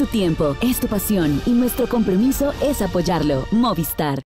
tiempo, es tu pasión y nuestro compromiso es apoyarlo. Movistar.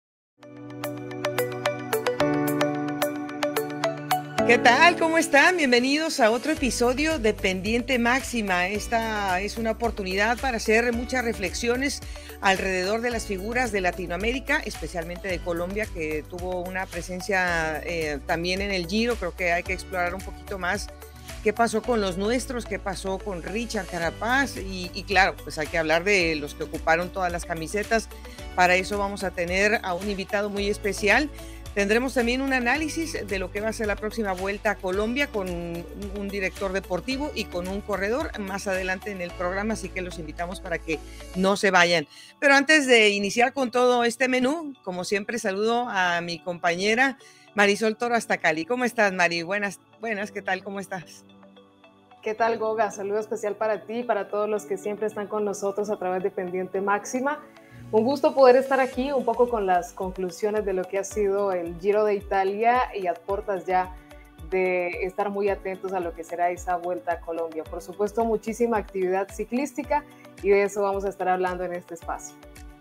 ¿Qué tal? ¿Cómo están? Bienvenidos a otro episodio de Pendiente Máxima. Esta es una oportunidad para hacer muchas reflexiones alrededor de las figuras de Latinoamérica, especialmente de Colombia, que tuvo una presencia también en el Giro. Creo que hay que explorar un poquito más qué pasó con los nuestros, qué pasó con Richard Carapaz y claro, pues hay que hablar de los que ocuparon todas las camisetas. Para eso vamos a tener a un invitado muy especial. Tendremos también un análisis de lo que va a ser la próxima Vuelta a Colombia con un director deportivo y con un corredor más adelante en el programa, así que los invitamos para que no se vayan. Pero antes de iniciar con todo este menú, como siempre, saludo a mi compañera Marisol Toro hasta Cali. ¿Cómo estás, Mari? Buenas, ¿qué tal? ¿Cómo estás? ¿Qué tal, Goga? Saludo especial para ti y para todos los que siempre están con nosotros a través de Pendiente Máxima. Un gusto poder estar aquí un poco con las conclusiones de lo que ha sido el Giro de Italia y a puertas ya de estar muy atentos a lo que será esa Vuelta a Colombia. Por supuesto, muchísima actividad ciclística y de eso vamos a estar hablando en este espacio.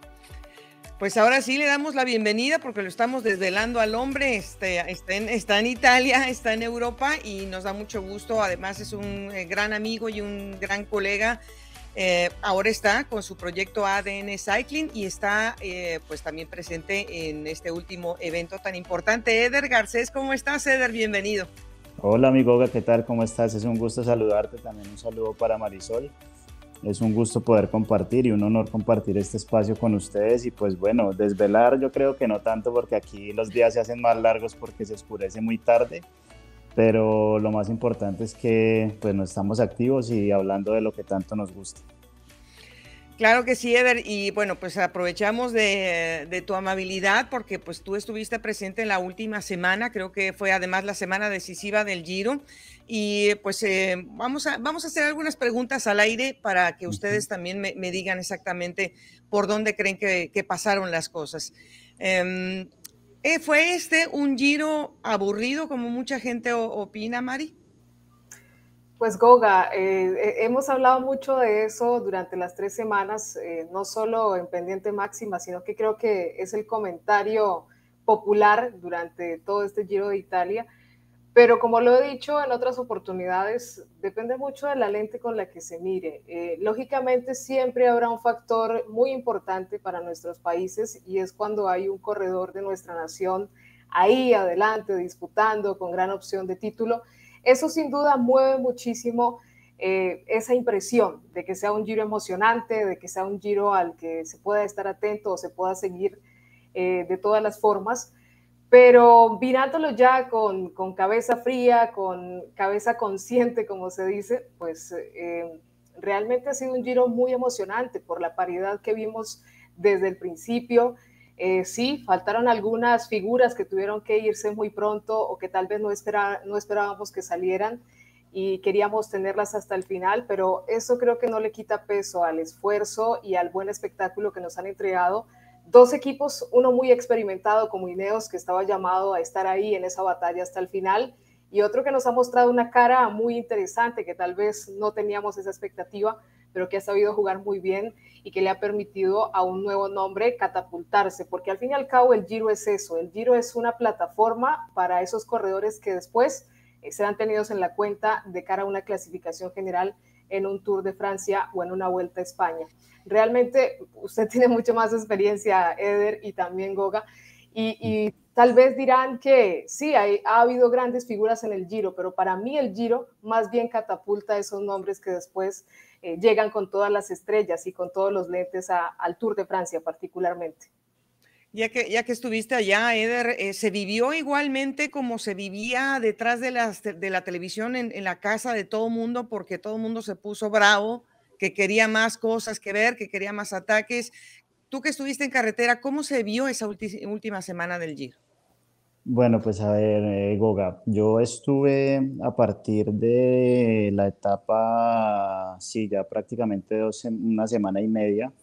Pues ahora sí le damos la bienvenida porque lo estamos desvelando al hombre. Está en Italia, está en Europa y nos da mucho gusto. Además es un gran amigo y un gran colega. Ahora está con su proyecto ADN Cycling y está pues también presente en este último evento tan importante. Eder Garcés, ¿cómo estás, Eder? Bienvenido. Hola, amigo, ¿qué tal? ¿Cómo estás? Es un gusto saludarte, también un saludo para Marisol. Es un gusto poder compartir y un honor compartir este espacio con ustedes y pues bueno, desvelar yo creo que no tanto porque aquí los días se hacen más largos porque se oscurece muy tarde, pero lo más importante es que pues no estamos activos y hablando de lo que tanto nos gusta. Claro que sí, Eder, y bueno, pues aprovechamos de tu amabilidad porque pues tú estuviste presente en la última semana, creo que fue además la semana decisiva del Giro, y pues vamos a hacer algunas preguntas al aire para que ustedes también me digan exactamente por dónde creen que pasaron las cosas. ¿Fue un Giro aburrido como mucha gente opina, Mari? Pues Goga, hemos hablado mucho de eso durante las 3 semanas, no solo en Pendiente Máxima, sino que creo que es el comentario popular durante todo este Giro de Italia. Pero como lo he dicho en otras oportunidades, depende mucho de la lente con la que se mire. Lógicamente siempre habrá un factor muy importante para nuestros países y es cuando hay un corredor de nuestra nación ahí adelante disputando con gran opción de título. Eso sin duda mueve muchísimo esa impresión de que sea un Giro emocionante, de que sea un Giro al que se pueda estar atento o se pueda seguir de todas las formas. Pero mirándolo ya con cabeza fría, con cabeza consciente, como se dice, pues realmente ha sido un Giro muy emocionante por la paridad que vimos desde el principio. Sí, faltaron algunas figuras que tuvieron que irse muy pronto o que tal vez no esperábamos que salieran y queríamos tenerlas hasta el final, pero eso creo que no le quita peso al esfuerzo y al buen espectáculo que nos han entregado dos equipos, uno muy experimentado como Ineos, que estaba llamado a estar ahí en esa batalla hasta el final, y otro que nos ha mostrado una cara muy interesante, que tal vez no teníamos esa expectativa, pero que ha sabido jugar muy bien y que le ha permitido a un nuevo nombre catapultarse, porque al fin y al cabo el Giro es eso, el Giro es una plataforma para esos corredores que después serán tenidos en la cuenta de cara a una clasificación general en un Tour de Francia o en una Vuelta a España. Realmente usted tiene mucho más experiencia, Eder, y también Goga, y tal vez dirán que sí, ha habido grandes figuras en el Giro, pero para mí el Giro más bien catapulta esos nombres que después llegan con todas las estrellas y con todos los lentes al Tour de Francia particularmente. Ya que estuviste allá, Eder, ¿se vivió igualmente como se vivía detrás de la televisión en la casa de todo mundo? Porque todo el mundo se puso bravo, que quería más cosas que ver, que quería más ataques. Tú que estuviste en carretera, ¿cómo se vio esa última semana del Giro? Bueno, pues a ver, Goga, yo estuve a partir de la etapa, sí, ya prácticamente una semana y media.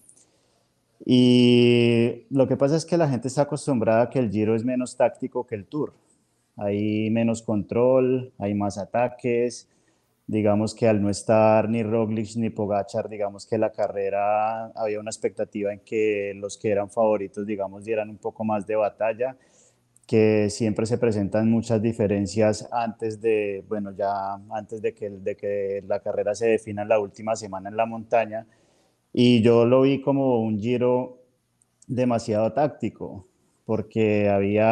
Y lo que pasa es que la gente está acostumbrada a que el Giro es menos táctico que el Tour. Hay menos control, hay más ataques, digamos que al no estar ni Roglic ni Pogačar, digamos que la carrera había una expectativa en que los que eran favoritos, digamos, dieran un poco más de batalla, que siempre se presentan muchas diferencias antes de, bueno, ya antes de que la carrera se defina en la última semana en la montaña, y yo lo vi como un Giro demasiado táctico, porque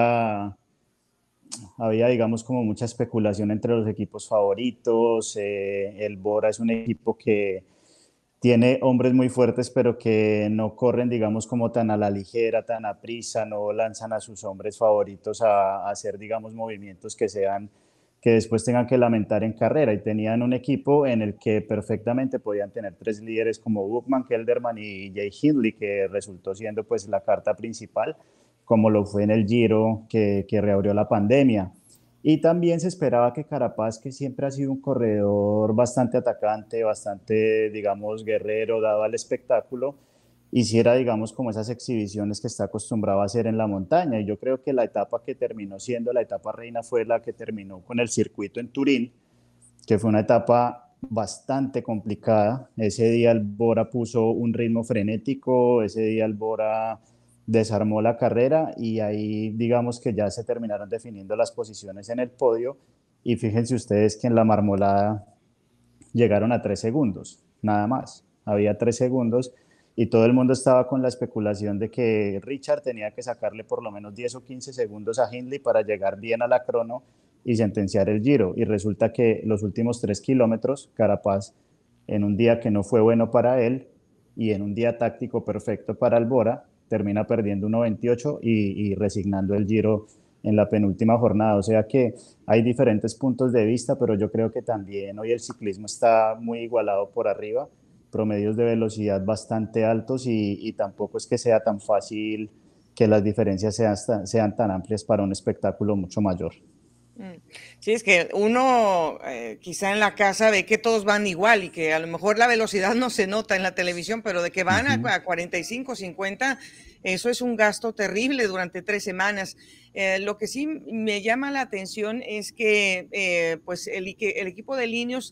había, digamos, como mucha especulación entre los equipos favoritos. El Bora es un equipo que tiene hombres muy fuertes, pero que no corren, digamos, como tan a la ligera, tan a prisa, no lanzan a sus hombres favoritos a hacer, digamos, movimientos que después tengan que lamentar en carrera. Y tenían un equipo en el que perfectamente podían tener tres líderes como Buchmann, Kelderman y Jay Hindley, que resultó siendo pues la carta principal, como lo fue en el Giro que reabrió la pandemia. Y también se esperaba que Carapaz, que siempre ha sido un corredor bastante atacante, bastante, digamos, guerrero, dado al espectáculo, hiciera, digamos, como esas exhibiciones que está acostumbrado a hacer en la montaña. Y yo creo que la etapa que terminó siendo la etapa reina fue la que terminó con el circuito en Turín, que fue una etapa bastante complicada. Ese día el Bora puso un ritmo frenético, ese día el Bora desarmó la carrera y ahí digamos que ya se terminaron definiendo las posiciones en el podio y fíjense ustedes que en la marmolada llegaron a 3 segundos, nada más, había 3 segundos y todo el mundo estaba con la especulación de que Richard tenía que sacarle por lo menos 10 o 15 segundos a Hindley para llegar bien a la crono y sentenciar el Giro, y resulta que los últimos 3 kilómetros, Carapaz, en un día que no fue bueno para él y en un día táctico perfecto para el Bora, termina perdiendo 1.28 y resignando el Giro en la penúltima jornada. O sea que hay diferentes puntos de vista, pero yo creo que también hoy el ciclismo está muy igualado por arriba, promedios de velocidad bastante altos y tampoco es que sea tan fácil que las diferencias sean tan amplias para un espectáculo mucho mayor. Sí, es que uno quizá en la casa ve que todos van igual y que a lo mejor la velocidad no se nota en la televisión, pero de que van a 45, 50, eso es un gasto terrible durante 3 semanas. Lo que sí me llama la atención es que pues el equipo de Ineos,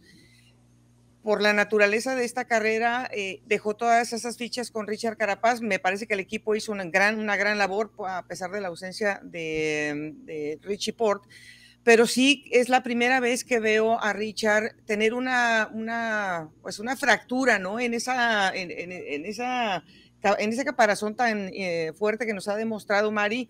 por la naturaleza de esta carrera, dejó todas esas fichas con Richard Carapaz. Me parece que el equipo hizo una gran labor a pesar de la ausencia de Richie Porte. Pero sí es la primera vez que veo a Richard tener una fractura, ¿no? En ese caparazón tan fuerte que nos ha demostrado Mari.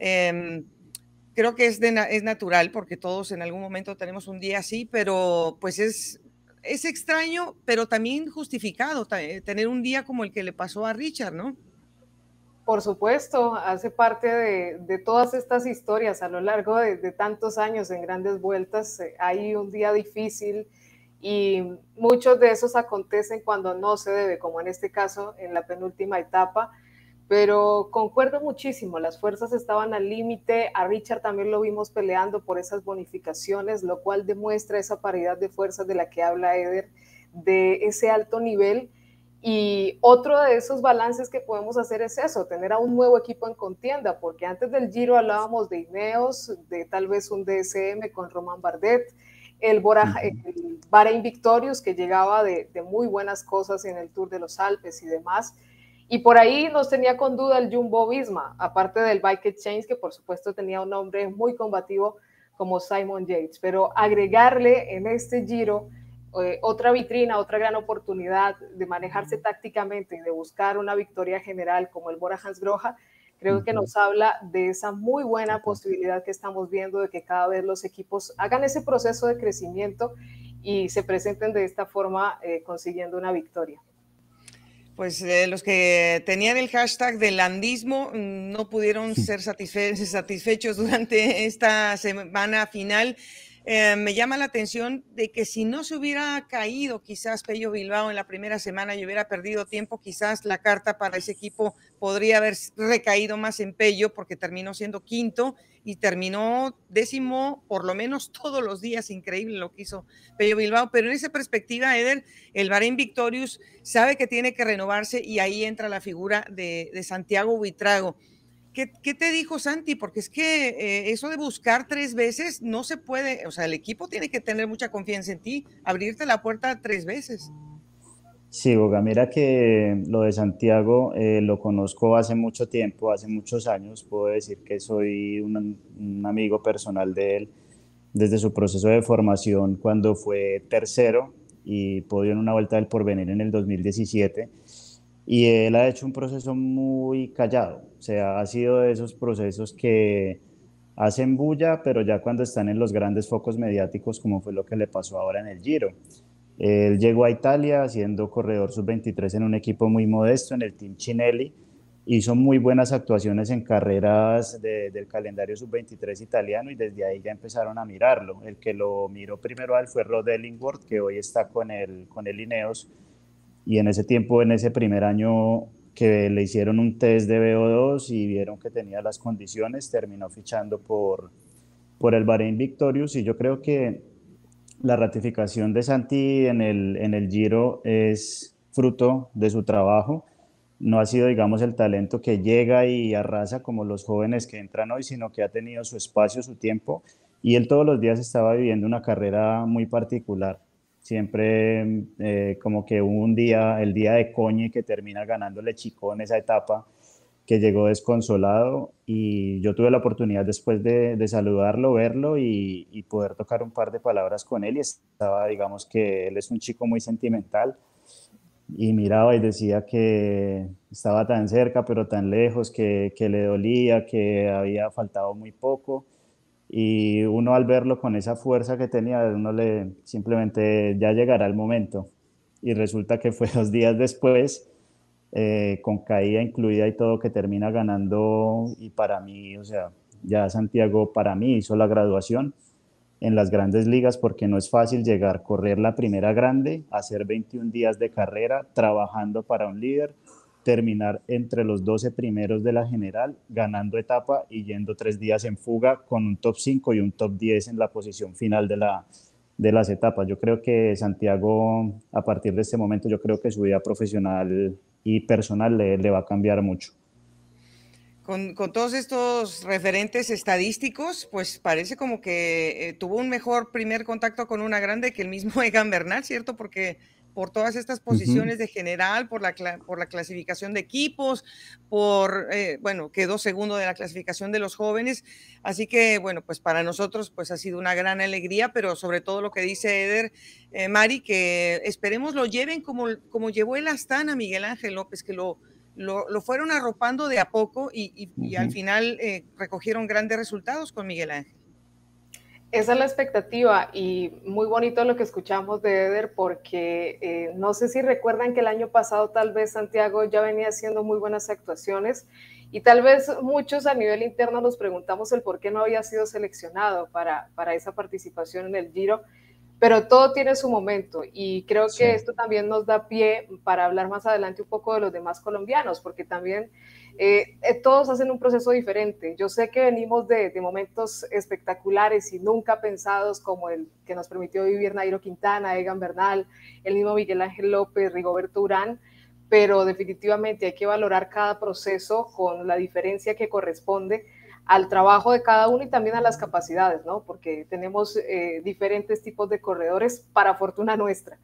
Creo que es natural porque todos en algún momento tenemos un día así, pero pues es extraño, pero también justificado tener un día como el que le pasó a Richard, ¿no? Por supuesto, hace parte de todas estas historias a lo largo de tantos años en grandes vueltas. Hay un día difícil y muchos de esos acontecen cuando no se debe, como en este caso en la penúltima etapa, pero concuerdo muchísimo, las fuerzas estaban al límite. A Richard también lo vimos peleando por esas bonificaciones, lo cual demuestra esa paridad de fuerzas de la que habla Eder, de ese alto nivel. Y otro de esos balances que podemos hacer es eso, tener a un nuevo equipo en contienda, porque antes del Giro hablábamos de Ineos, de tal vez un DSM con Romain Bardet, el Bahrein Victorious, que llegaba de muy buenas cosas en el Tour de los Alpes y demás, y por ahí nos tenía con duda el Jumbo Visma, aparte del Bike Exchange, que por supuesto tenía un hombre muy combativo como Simon Yates, pero agregarle en este Giro otra vitrina, otra gran oportunidad de manejarse tácticamente y de buscar una victoria general como el Bora-Hansgrohe, creo que nos habla de esa muy buena posibilidad que estamos viendo de que cada vez los equipos hagan ese proceso de crecimiento y se presenten de esta forma consiguiendo una victoria. Pues los que tenían el hashtag del landismo no pudieron ser satisfechos durante esta semana final. Me llama la atención de que si no se hubiera caído quizás Pello Bilbao en la primera semana y hubiera perdido tiempo, quizás la carta para ese equipo podría haber recaído más en Pello, porque terminó siendo quinto y terminó 10º por lo menos todos los días. Increíble lo que hizo Pello Bilbao, pero en esa perspectiva, Eder, el Bahrein Victorious sabe que tiene que renovarse y ahí entra la figura de Santiago Buitrago. ¿Qué te dijo Santi? Porque es que eso de buscar 3 veces no se puede, o sea, el equipo tiene que tener mucha confianza en ti, abrirte la puerta 3 veces. Sí, Boga, mira que lo de Santiago lo conozco hace mucho tiempo, hace muchos años. Puedo decir que soy un amigo personal de él desde su proceso de formación cuando fue tercero y podió en una vuelta del Porvenir en el 2017. Y él ha hecho un proceso muy callado, o sea, ha sido de esos procesos que hacen bulla, pero ya cuando están en los grandes focos mediáticos, como fue lo que le pasó ahora en el Giro. Él llegó a Italia siendo corredor sub-23 en un equipo muy modesto, en el Team Chinelli. Hizo muy buenas actuaciones en carreras del calendario sub-23 italiano y desde ahí ya empezaron a mirarlo. El que lo miró primero a él fue Rod Ellingworth, que hoy está con el Ineos. Y en ese tiempo, en ese primer año que le hicieron un test de VO2 y vieron que tenía las condiciones, terminó fichando por el Bahrein Victorious. Y yo creo que la ratificación de Santi en el Giro es fruto de su trabajo. No ha sido, digamos, el talento que llega y arrasa como los jóvenes que entran hoy, sino que ha tenido su espacio, su tiempo, y él todos los días estaba viviendo una carrera muy particular. Siempre como que hubo un día, el día de Coñi, que termina ganándole Chicó en esa etapa, que llegó desconsolado, y yo tuve la oportunidad después de saludarlo, verlo y poder tocar un par de palabras con él, y estaba, digamos que él es un chico muy sentimental, y miraba y decía que estaba tan cerca pero tan lejos, que le dolía, que había faltado muy poco, y uno al verlo con esa fuerza que tenía, uno le simplemente ya llegará el momento, y resulta que fue 2 días después, con caída incluida y todo, que termina ganando. Y para mí, o sea, ya Santiago para mí hizo la graduación en las grandes ligas, porque no es fácil llegar, correr la primera grande, hacer 21 días de carrera, trabajando para un líder, terminar entre los 12 primeros de la general, ganando etapa y yendo 3 días en fuga con un top 5 y un top 10 en la posición final de las etapas. Yo creo que Santiago, a partir de este momento, yo creo que su vida profesional y personal le va a cambiar mucho. Con todos estos referentes estadísticos, pues parece como que tuvo un mejor primer contacto con una grande que el mismo Egan Bernal, ¿cierto? Porque por todas estas posiciones de general, por la clasificación de equipos, bueno, quedó segundo de la clasificación de los jóvenes. Así que, bueno, pues para nosotros pues ha sido una gran alegría, pero sobre todo lo que dice Eder, Mari, que esperemos lo lleven como llevó el Astana Miguel Ángel López, que lo fueron arropando de a poco y al final recogieron grandes resultados con Miguel Ángel. Esa es la expectativa y muy bonito lo que escuchamos de Eder, porque no sé si recuerdan que el año pasado tal vez Santiago ya venía haciendo muy buenas actuaciones y tal vez muchos a nivel interno nos preguntamos el por qué no había sido seleccionado para esa participación en el Giro. Pero todo tiene su momento y creo que esto también nos da pie para hablar más adelante un poco de los demás colombianos, porque también todos hacen un proceso diferente. Yo sé que venimos de momentos espectaculares y nunca pensados, como el que nos permitió vivir Nairo Quintana, Egan Bernal, el mismo Miguel Ángel López, Rigoberto Urán, pero definitivamente hay que valorar cada proceso con la diferencia que corresponde al trabajo de cada uno y también a las capacidades, ¿no? Porque tenemos diferentes tipos de corredores para fortuna nuestra.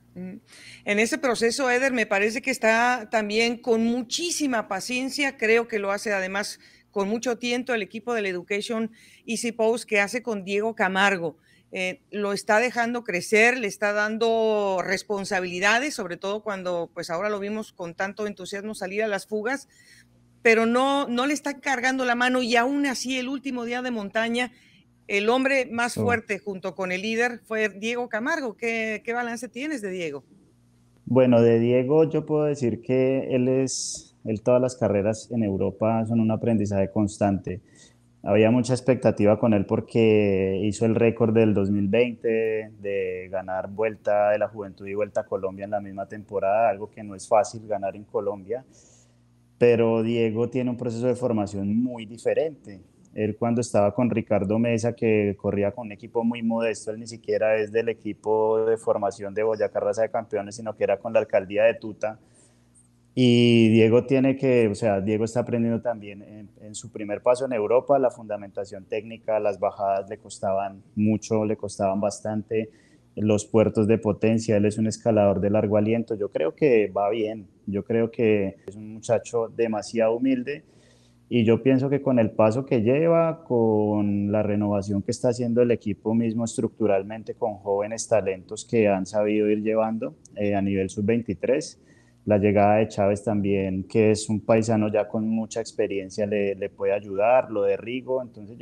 En ese proceso, Eder, me parece que está también con muchísima paciencia, creo que lo hace además con mucho tiento el equipo de la Education Easy Post que hace con Diego Camargo. Lo está dejando crecer, le está dando responsabilidades, sobre todo cuando pues ahora lo vimos con tanto entusiasmo salir a las fugas, pero no le está cargando la mano y aún así el último día de montaña, el hombre más fuerte junto con el líder fue Diego Camargo. ¿Qué balance tienes de Diego? Bueno, de Diego yo puedo decir que él todas las carreras en Europa son un aprendizaje constante. Había mucha expectativa con él porque hizo el récord del 2020 de ganar Vuelta de la Juventud y Vuelta a Colombia en la misma temporada, algo que no es fácil ganar en Colombia. Pero Diego tiene un proceso de formación muy diferente. Él cuando estaba con Ricardo Mesa, que corría con un equipo muy modesto, él ni siquiera es del equipo de formación de Boyacá Raza de Campeones, sino que era con la alcaldía de Tuta. Y Diego o sea, Diego está aprendiendo también en su primer paso en Europa, la fundamentación técnica, las bajadas le costaban mucho, le costaban bastante, los puertos de potencia, él es un escalador de largo aliento, yo creo que va bien, yo creo que es un muchacho demasiado humilde y yo pienso que con el paso que lleva, con la renovación que está haciendo el equipo mismo estructuralmente, con jóvenes talentos que han sabido ir llevando a nivel sub-23, la llegada de Chávez también, que es un paisano ya con mucha experiencia, le puede ayudar, lo de Rigo, entonces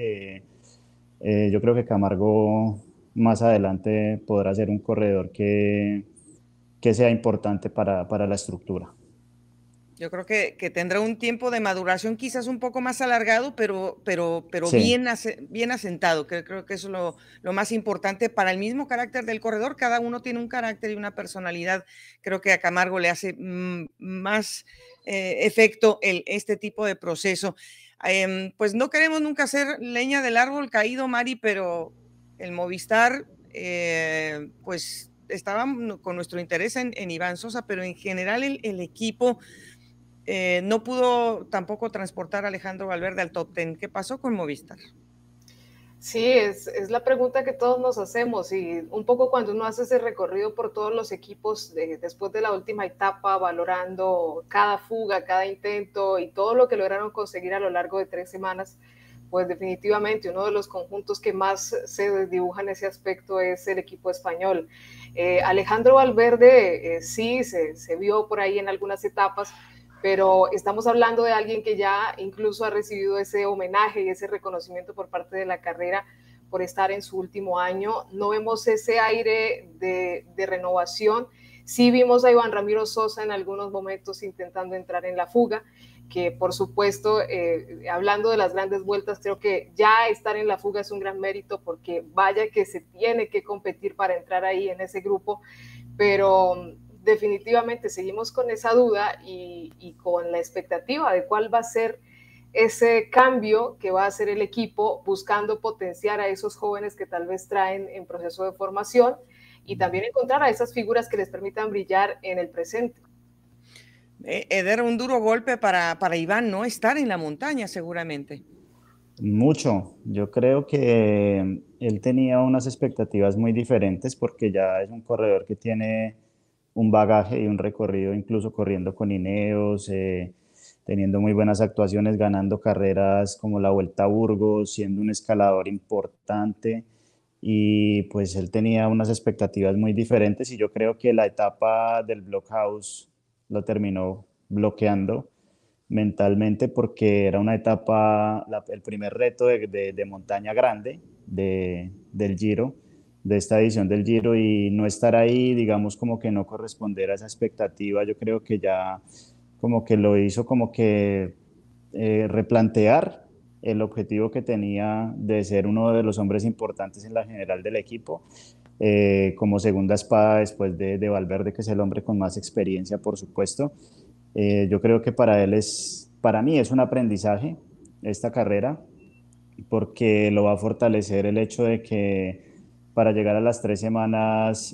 yo creo que Camargo más adelante podrá ser un corredor que sea importante para la estructura. Yo creo que tendrá un tiempo de maduración quizás un poco más alargado, pero Sí, bien asentado. Creo que eso es lo más importante para el mismo carácter del corredor. Cada uno tiene un carácter y una personalidad. Creo que a Camargo le hace más efecto este tipo de proceso. Pues no queremos nunca hacer leña del árbol caído, Mari, pero el Movistar, pues estaba con nuestro interés en Iván Sosa, pero en general el equipo no pudo tampoco transportar a Alejandro Valverde al top 10. ¿Qué pasó con Movistar? Sí, es la pregunta que todos nos hacemos y un poco cuando uno hace ese recorrido por todos los equipos después de la última etapa, valorando cada fuga, cada intento y todo lo que lograron conseguir a lo largo de 3 semanas, pues definitivamente uno de los conjuntos que más se dibuja en ese aspecto es el equipo español. Alejandro Valverde sí se vio por ahí en algunas etapas, pero estamos hablando de alguien que ya incluso ha recibido ese homenaje y ese reconocimiento por parte de la carrera por estar en su último año. No vemos ese aire de renovación. Sí vimos a Iván Ramiro Sosa en algunos momentos intentando entrar en la fuga, que por supuesto, hablando de las grandes vueltas, creo que ya estar en la fuga es un gran mérito porque vaya que se tiene que competir para entrar ahí en ese grupo, pero definitivamente seguimos con esa duda y con la expectativa de cuál va a ser ese cambio que va a hacer el equipo buscando potenciar a esos jóvenes que tal vez traen en proceso de formación y también encontrar a esas figuras que les permitan brillar en el presente. Eder, un duro golpe para Iván no estar en la montaña seguramente. mucho. Yo creo que él tenía unas expectativas muy diferentes porque ya es un corredor que tiene un bagaje y un recorrido, incluso corriendo con Ineos, teniendo muy buenas actuaciones, ganando carreras como la Vuelta a Burgos, siendo un escalador importante. Y pues él tenía unas expectativas muy diferentes y yo creo que la etapa del Blockhouse lo terminó bloqueando mentalmente porque era una etapa, el primer reto de montaña grande del Giro, de esta edición del Giro, y no estar ahí, digamos, como que no corresponder a esa expectativa, yo creo que ya como que lo hizo como que replantear el objetivo que tenía de ser uno de los hombres importantes en la general del equipo, como segunda espada después de Valverde, que es el hombre con más experiencia, por supuesto. Yo creo que para mí es un aprendizaje esta carrera, porque lo va a fortalecer el hecho de que para llegar a las 3 semanas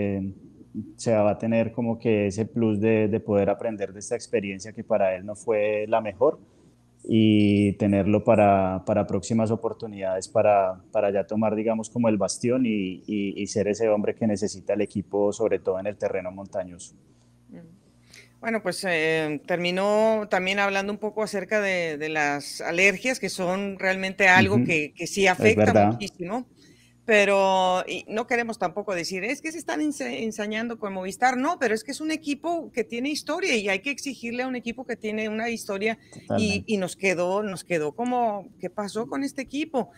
se va a tener como que ese plus de poder aprender de esta experiencia que para él no fue la mejor y tenerlo para próximas oportunidades para ya tomar, digamos, como el bastión y ser ese hombre que necesita el equipo, sobre todo en el terreno montañoso. Bueno, pues terminó también hablando un poco acerca de las alergias, que son realmente algo que sí Es afecta verdad. muchísimo, pero no queremos tampoco decir, es que se están ensañando con Movistar, no, pero es que es un equipo que tiene historia y hay que exigirle a un equipo que tiene una historia y Totalmente. nos quedó como, ¿qué pasó con este equipo?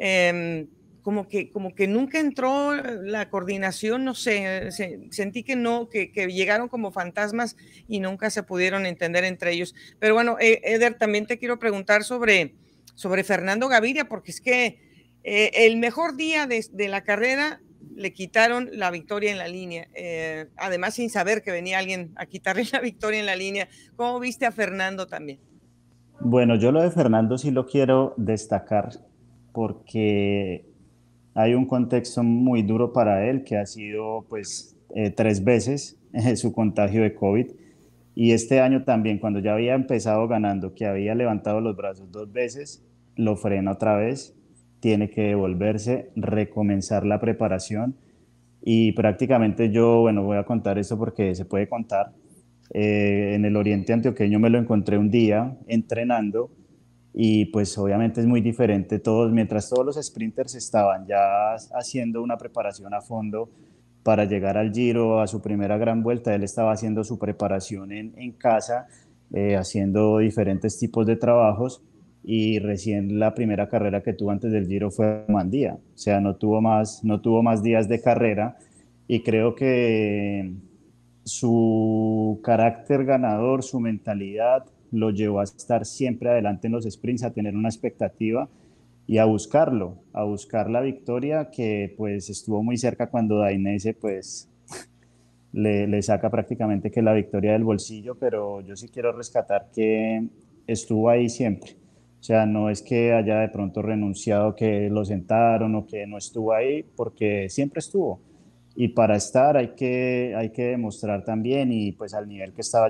Como que nunca entró la coordinación, no sé, sentí que no, que llegaron como fantasmas y nunca se pudieron entender entre ellos. Pero bueno, Eder, también te quiero preguntar sobre Fernando Gaviria, porque es que el mejor día de la carrera le quitaron la victoria en la línea, además sin saber que venía alguien a quitarle la victoria en la línea. ¿Cómo viste a Fernando también? Bueno, yo lo de Fernando sí lo quiero destacar porque hay un contexto muy duro para él que ha sido pues 3 veces su contagio de COVID Y este año también, cuando ya había empezado ganando, que había levantado los brazos 2 veces, lo frena otra vez, tiene que devolverse, recomenzar la preparación y prácticamente yo, bueno, voy a contar esto porque se puede contar. En el Oriente Antioqueño me lo encontré un día entrenando y pues obviamente es muy diferente todos, mientras todos los sprinters estaban ya haciendo una preparación a fondo para llegar al Giro, a su primera gran vuelta, él estaba haciendo su preparación en casa, haciendo diferentes tipos de trabajos y recién la primera carrera que tuvo antes del Giro fue Romandía, o sea, no tuvo más días de carrera y creo que su carácter ganador, su mentalidad lo llevó a estar siempre adelante en los sprints, a tener una expectativa y a buscarlo, a buscar la victoria que pues estuvo muy cerca cuando Dainese pues le saca prácticamente que la victoria del bolsillo, pero yo sí quiero rescatar que estuvo ahí siempre. O sea, no es que haya de pronto renunciado, que lo sentaron o que no estuvo ahí, porque siempre estuvo. Y para estar hay que demostrar también y pues al nivel que estaba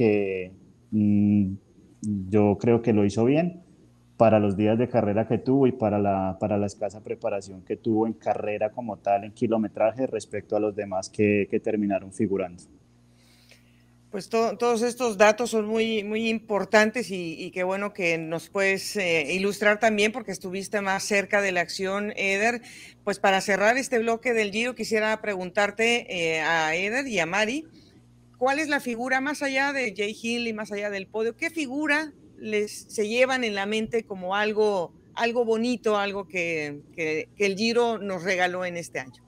yo creo que lo hizo bien para los días de carrera que tuvo y para la escasa preparación que tuvo en carrera como tal, en kilometraje, respecto a los demás que terminaron figurando. Pues todos estos datos son muy importantes y qué bueno que nos puedes ilustrar también porque estuviste más cerca de la acción, Eder. Pues para cerrar este bloque del Giro quisiera preguntarte a Eder y a Mari, ¿cuál es la figura más allá de Jay Hill y más allá del podio? ¿Qué figura se llevan en la mente como algo bonito, algo que el Giro nos regaló en este año?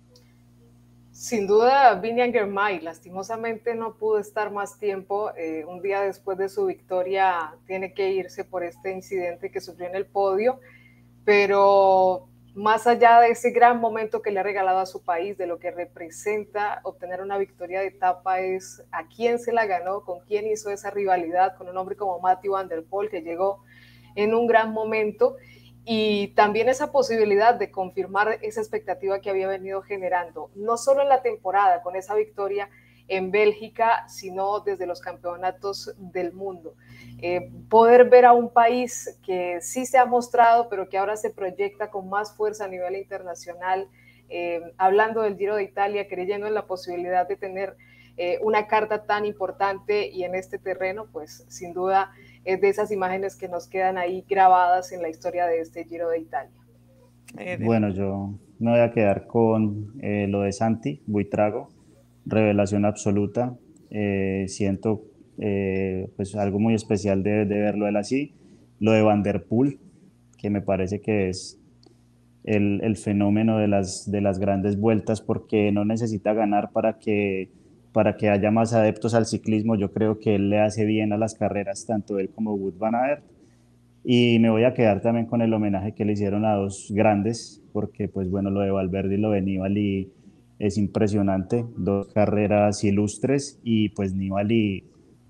Sin duda, Biniam Girmay, lastimosamente no pudo estar más tiempo. Un día después de su victoria tiene que irse por este incidente que sufrió en el podio, pero más allá de ese gran momento que le ha regalado a su país, de lo que representa obtener una victoria de etapa, es a quién se la ganó, con quién hizo esa rivalidad, con un hombre como Mathieu van der Poel, que llegó en un gran momento, y también esa posibilidad de confirmar esa expectativa que había venido generando, no solo en la temporada con esa victoria en Bélgica, sino desde los campeonatos del mundo. Poder ver a un país que sí se ha mostrado, pero que ahora se proyecta con más fuerza a nivel internacional, hablando del Giro de Italia, creyendo en la posibilidad de tener una carta tan importante y en este terreno, pues sin duda es de esas imágenes que nos quedan ahí grabadas en la historia de este Giro de Italia. Bueno, yo me voy a quedar con lo de Santi Buitrago, revelación absoluta. Siento pues algo muy especial de verlo él así. Lo de Van der Poel, que me parece que es el fenómeno de las grandes vueltas, porque no necesita ganar para que haya más adeptos al ciclismo. Yo creo que él le hace bien a las carreras, tanto él como Wout van Aert. Y me voy a quedar también con el homenaje que le hicieron a dos grandes, porque pues bueno, lo de Valverde y lo de Nibali es impresionante, dos carreras ilustres y pues Nibali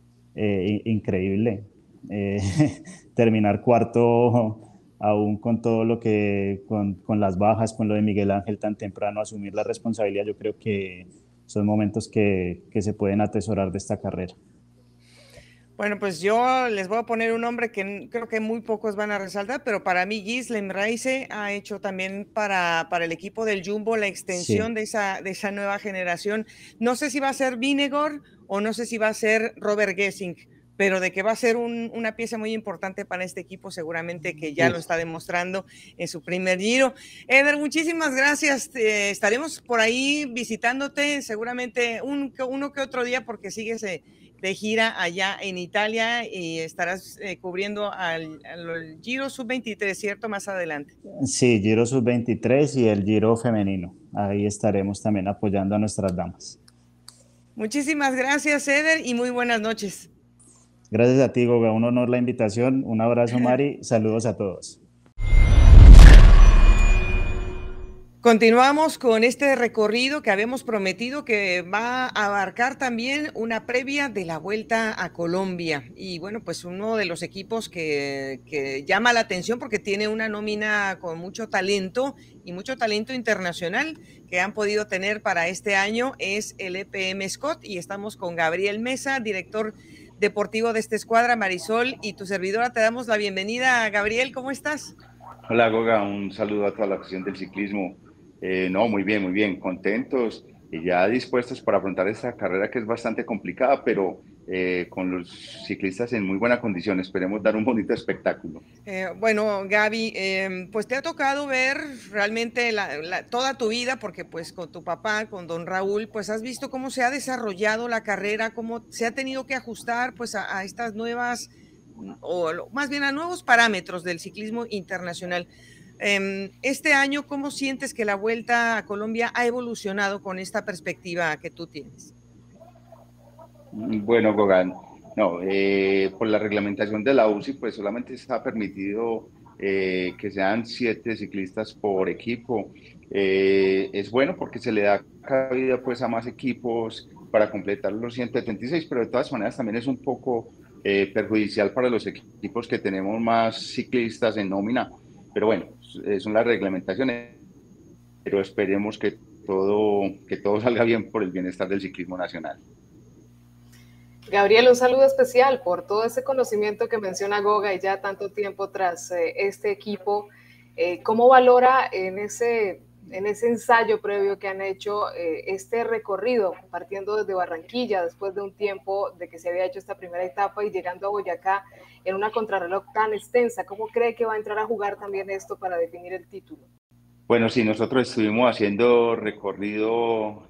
increíble. Terminar cuarto aún con todo lo que, con las bajas, con lo de Miguel Ángel tan temprano, asumir la responsabilidad, yo creo que son momentos que se pueden atesorar de esta carrera. Bueno, pues yo les voy a poner un nombre que creo que muy pocos van a resaltar, pero para mí Gislen Reise ha hecho también para el equipo del Jumbo la extensión de esa nueva generación. No sé si va a ser Vingegaard o no sé si va a ser Robert Gesink, pero de que va a ser una pieza muy importante para este equipo, seguramente que ya lo está demostrando en su primer Giro. Eder, muchísimas gracias. Estaremos por ahí visitándote seguramente uno que otro día porque sigues de gira allá en Italia y estarás cubriendo al Giro Sub-23, ¿cierto? Más adelante. Sí, Giro Sub-23 y el Giro femenino. Ahí estaremos también apoyando a nuestras damas. Muchísimas gracias, Eder, y muy buenas noches. Gracias a ti, Goga. Un honor la invitación. Un abrazo, Mari. Saludos a todos. Continuamos con este recorrido que habíamos prometido que va a abarcar también una previa de la Vuelta a Colombia. Y bueno, pues uno de los equipos que llama la atención porque tiene una nómina con mucho talento y mucho talento internacional que han podido tener para este año es el EPM Scott. Y estamos con Gabriel Mesa, director deportivo de esta escuadra, Marisol, y tu servidora. Te damos la bienvenida. Gabriel, ¿cómo estás? Hola Goga, un saludo a toda la afición del ciclismo. No, muy bien, contentos y ya dispuestos para afrontar esta carrera que es bastante complicada, pero con los ciclistas en muy buena condición. Esperemos dar un bonito espectáculo. Bueno, Gaby, pues te ha tocado ver realmente toda tu vida, porque pues con tu papá, con don Raúl, pues has visto cómo se ha desarrollado la carrera, cómo se ha tenido que ajustar pues a estas nuevas, más bien a nuevos parámetros del ciclismo internacional. Este año, ¿cómo sientes que la Vuelta a Colombia ha evolucionado con esta perspectiva que tú tienes? Bueno, Goga, no, por la reglamentación de la UCI, pues solamente está permitido que sean 7 ciclistas por equipo. Es bueno porque se le da cabida pues a más equipos para completar los 176, pero de todas maneras también es un poco perjudicial para los equipos que tenemos más ciclistas en nómina. Pero bueno, son las reglamentaciones, pero esperemos que todo salga bien por el bienestar del ciclismo nacional. Gabriel, un saludo especial por todo ese conocimiento que menciona Goga y ya tanto tiempo tras este equipo. ¿Cómo valora en ese ensayo previo que han hecho este recorrido, partiendo desde Barranquilla, después de un tiempo de que se había hecho esta primera etapa y llegando a Boyacá en una contrarreloj tan extensa? ¿Cómo cree que va a entrar a jugar también esto para definir el título? Bueno, sí, nosotros estuvimos haciendo recorrido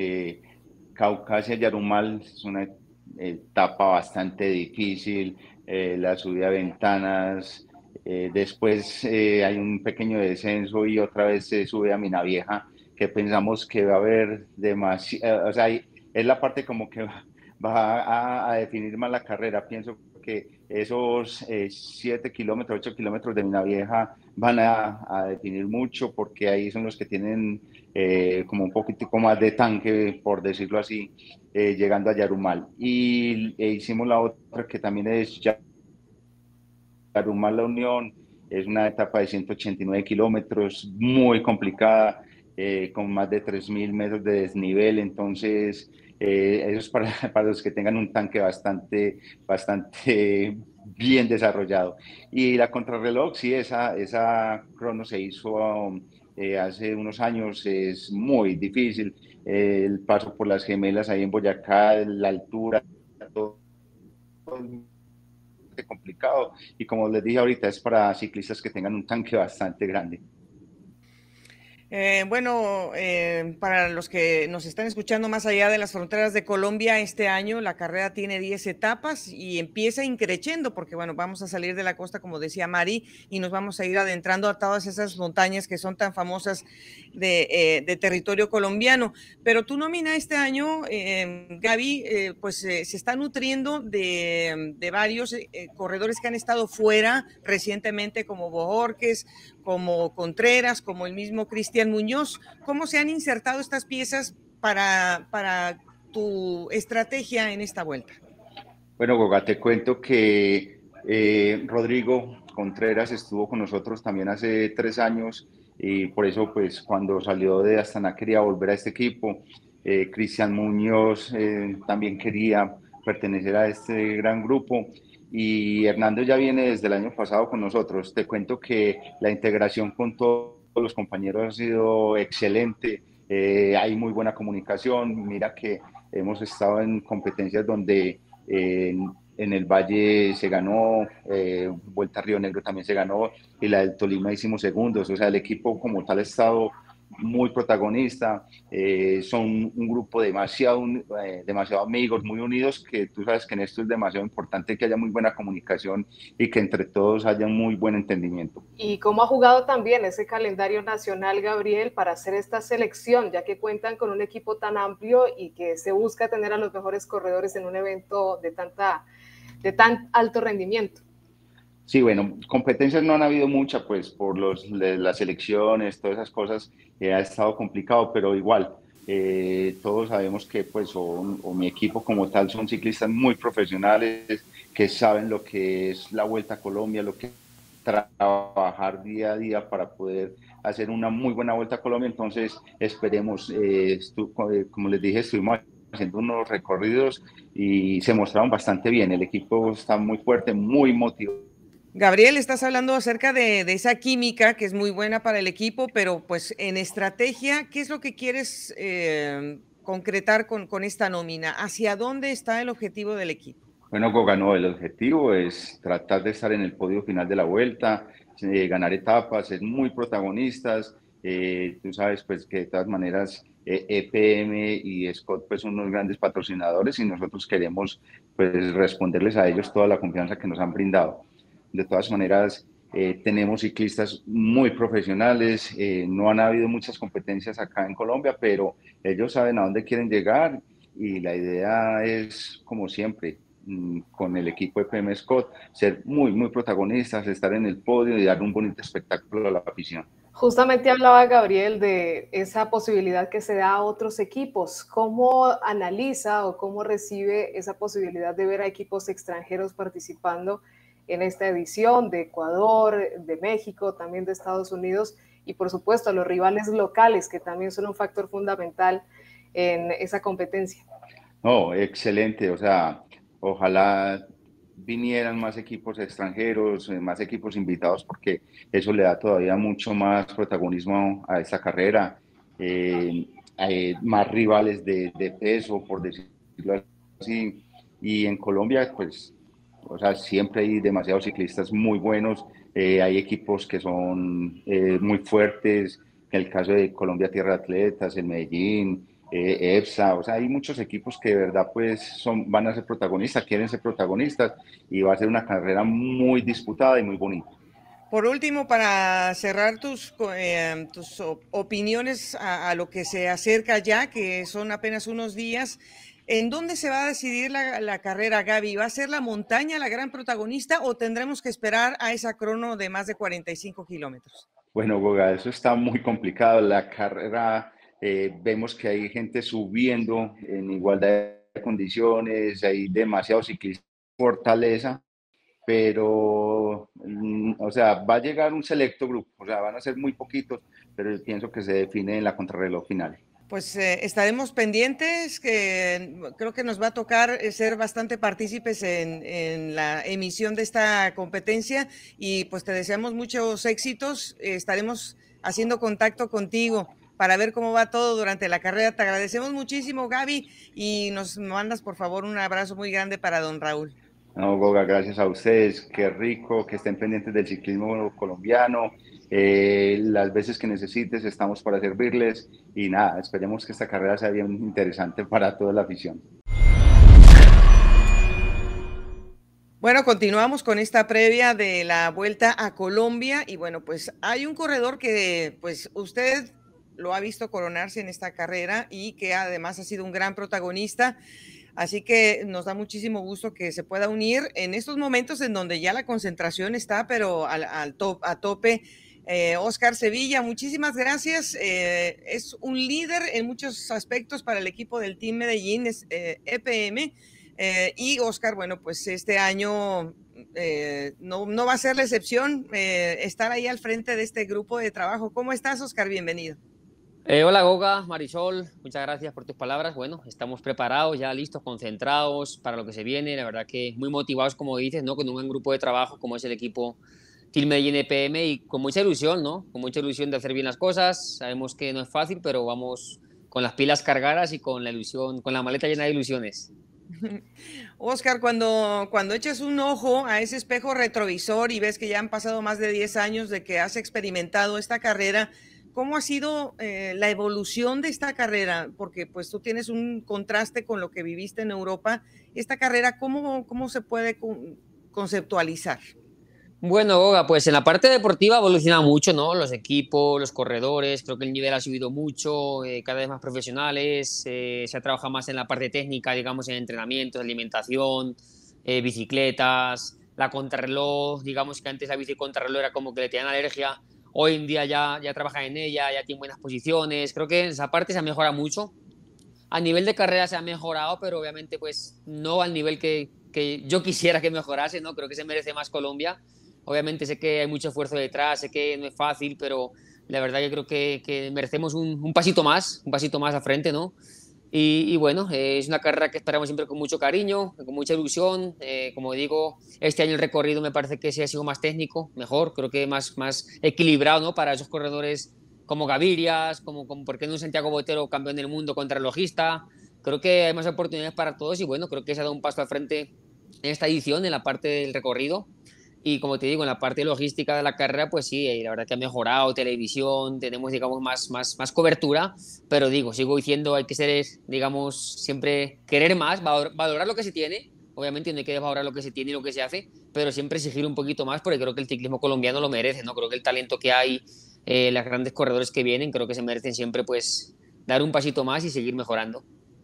Caucasia-Yarumal, es una etapa bastante difícil, la subida a Ventanas, después hay un pequeño descenso y otra vez se sube a Minavieja, que pensamos que va a haber demasiado, o sea, es la parte como que va a definir más la carrera. Pienso que esos 7 kilómetros, 8 kilómetros de Minavieja van a definir mucho, porque ahí son los que tienen como un poquitico más de tanque, por decirlo así, llegando a Yarumal. Y hicimos la otra que también es Yarumal La Unión, es una etapa de 189 kilómetros, muy complicada, con más de 3.000 metros de desnivel. Entonces eso es para los que tengan un tanque bastante bien desarrollado. Y la contrarreloj, sí, esa crono se hizo hace unos años, es muy difícil. El paso por las Gemelas ahí en Boyacá, la altura, todo complicado. Y como les dije ahorita, es para ciclistas que tengan un tanque bastante grande. Bueno, para los que nos están escuchando más allá de las fronteras de Colombia, este año la carrera tiene 10 etapas y empieza increciendo porque, bueno, vamos a salir de la costa, como decía Mari, y nos vamos a ir adentrando a todas esas montañas que son tan famosas de territorio colombiano. Pero tu nómina este año, Gaby, pues se está nutriendo de varios corredores que han estado fuera recientemente, como Bojorquez, como Contreras, como el mismo Cristian Muñoz. ¿Cómo se han insertado estas piezas para tu estrategia en esta vuelta? Bueno, Goga, te cuento que Rodrigo Contreras estuvo con nosotros también hace 3 años, y por eso pues cuando salió de Astana quería volver a este equipo. Cristian Muñoz también quería pertenecer a este gran grupo, y Hernando ya viene desde el año pasado con nosotros. Te cuento que la integración con todos los compañeros ha sido excelente. Hay muy buena comunicación. Mira que hemos estado en competencias donde en el Valle se ganó, Vuelta a Río Negro también se ganó, y la del Tolima hicimos segundos. O sea, el equipo como tal ha estado muy protagonista. Son un grupo demasiado amigos, muy unidos, que tú sabes que en esto es demasiado importante que haya muy buena comunicación y que entre todos haya muy buen entendimiento. ¿Y cómo ha jugado también ese calendario nacional, Gabriel, para hacer esta selección, ya que cuentan con un equipo tan amplio y que se busca tener a los mejores corredores en un evento de tan alto rendimiento? Sí, bueno, competencias no han habido muchas, pues por las elecciones, todas esas cosas, ha estado complicado, pero igual, todos sabemos que pues o mi equipo como tal son ciclistas muy profesionales, que saben lo que es la Vuelta a Colombia, lo que es trabajar día a día para poder hacer una muy buena Vuelta a Colombia, entonces esperemos, como les dije, estuvimos haciendo unos recorridos y se mostraron bastante bien, el equipo está muy fuerte, muy motivado. Gabriel, estás hablando acerca de esa química que es muy buena para el equipo, pero pues en estrategia, ¿qué es lo que quieres concretar con esta nómina? ¿Hacia dónde está el objetivo del equipo? Bueno, Goga, no, el objetivo es tratar de estar en el podio final de la vuelta, ganar etapas, ser muy protagonistas. Tú sabes, pues, que de todas maneras EPM y Scott, pues, son unos grandes patrocinadores y nosotros queremos, pues, responderles a ellos toda la confianza que nos han brindado. De todas maneras, tenemos ciclistas muy profesionales, no han habido muchas competencias acá en Colombia, pero ellos saben a dónde quieren llegar y la idea es, como siempre, con el equipo de PM Scott, ser muy, muy protagonistas, estar en el podio y dar un bonito espectáculo a la afición. Justamente hablaba Gabriel de esa posibilidad que se da a otros equipos. ¿Cómo analiza o cómo recibe esa posibilidad de ver a equipos extranjeros participando en esta edición de Ecuador, de México, también de Estados Unidos y por supuesto a los rivales locales que también son un factor fundamental en esa competencia? No, excelente, o sea, ojalá vinieran más equipos extranjeros, más equipos invitados, porque eso le da todavía mucho más protagonismo a esta carrera, más rivales de peso, por decirlo así, y en Colombia, pues, o sea, siempre hay demasiados ciclistas muy buenos, hay equipos que son muy fuertes, en el caso de Colombia Tierra de Atletas, el Medellín, EPSA, o sea, hay muchos equipos que de verdad pues van a ser protagonistas, quieren ser protagonistas y va a ser una carrera muy disputada y muy bonita. Por último, para cerrar tus opiniones a lo que se acerca ya, que son apenas unos días, ¿en dónde se va a decidir la carrera, Gaby? ¿Va a ser la montaña la gran protagonista o tendremos que esperar a esa crono de más de 45 kilómetros? Bueno, Goga, eso está muy complicado. La carrera, vemos que hay gente subiendo en igualdad de condiciones, hay demasiados ciclistas, fortaleza, pero, o sea, va a llegar un selecto grupo, o sea, van a ser muy poquitos, pero yo pienso que se define en la contrarreloj final. Pues estaremos pendientes, que creo que nos va a tocar ser bastante partícipes en la emisión de esta competencia y pues te deseamos muchos éxitos. Estaremos haciendo contacto contigo para ver cómo va todo durante la carrera. Te agradecemos muchísimo, Gaby, y nos mandas por favor un abrazo muy grande para don Raúl. No, Goga, gracias a ustedes. Qué rico que estén pendientes del ciclismo colombiano. Las veces que necesites estamos para servirles y nada, esperemos que esta carrera sea bien interesante para toda la afición. Bueno, continuamos con esta previa de la Vuelta a Colombia y bueno, pues hay un corredor que pues usted lo ha visto coronarse en esta carrera y que además ha sido un gran protagonista. Así que nos da muchísimo gusto que se pueda unir en estos momentos en donde ya la concentración está, pero a tope. Oscar Sevilla, muchísimas gracias. Es un líder en muchos aspectos para el equipo del Team Medellín, es EPM. Y Oscar, bueno, pues este año no va a ser la excepción, estar ahí al frente de este grupo de trabajo. ¿Cómo estás, Oscar? Bienvenido. Hola Goga, Marisol, muchas gracias por tus palabras. Bueno, estamos preparados, ya listos, concentrados para lo que se viene. La verdad que muy motivados, como dices, ¿no? Con un buen grupo de trabajo como es el equipo Team Medellín EPM y con mucha ilusión, ¿no? Con mucha ilusión de hacer bien las cosas. Sabemos que no es fácil, pero vamos con las pilas cargadas y con la ilusión, con la maleta llena de ilusiones. Oscar, cuando echas un ojo a ese espejo retrovisor y ves que ya han pasado más de 10 años de que has experimentado esta carrera, ¿cómo ha sido la evolución de esta carrera? Porque pues tú tienes un contraste con lo que viviste en Europa. Esta carrera, ¿cómo se puede conceptualizar? Bueno, Goga, pues en la parte deportiva ha evolucionado mucho, ¿no? Los equipos, los corredores, creo que el nivel ha subido mucho, cada vez más profesionales, se ha trabajado más en la parte técnica, digamos, en entrenamientos, alimentación, bicicletas, la contrarreloj, digamos que antes la bici contrarreloj era como que le tenían alergia, hoy en día ya trabaja en ella, ya tiene buenas posiciones, creo que en esa parte se ha mejorado mucho. A nivel de carrera se ha mejorado, pero obviamente pues no al nivel que yo quisiera que mejorase, ¿no? Creo que se merece más Colombia. Obviamente sé que hay mucho esfuerzo detrás, sé que no es fácil, pero la verdad que creo que merecemos un pasito más al frente, ¿no? Y bueno, es una carrera que esperamos siempre con mucho cariño, con mucha ilusión. Como digo, este año el recorrido me parece que sí ha sido más técnico, mejor, creo que más equilibrado, ¿no? Para esos corredores como Gavirias, como ¿por qué no Santiago Botero, campeón del mundo contrarrelojista? Creo que hay más oportunidades para todos y bueno, creo que se ha dado un paso al frente en esta edición, en la parte del recorrido. Y como te digo, en la parte logística de la carrera, pues sí, la verdad que ha mejorado, televisión, tenemos, digamos, más cobertura, pero digo, sigo diciendo, hay que ser, digamos, siempre querer más, valorar lo que se tiene, obviamente no hay que desvalorar lo que se tiene y lo que se hace, pero siempre exigir un poquito más, porque creo que el ciclismo colombiano lo merece, ¿no? Creo que el talento que hay, los grandes corredores que vienen, creo que se merecen siempre, pues, dar un pasito más y seguir mejorando.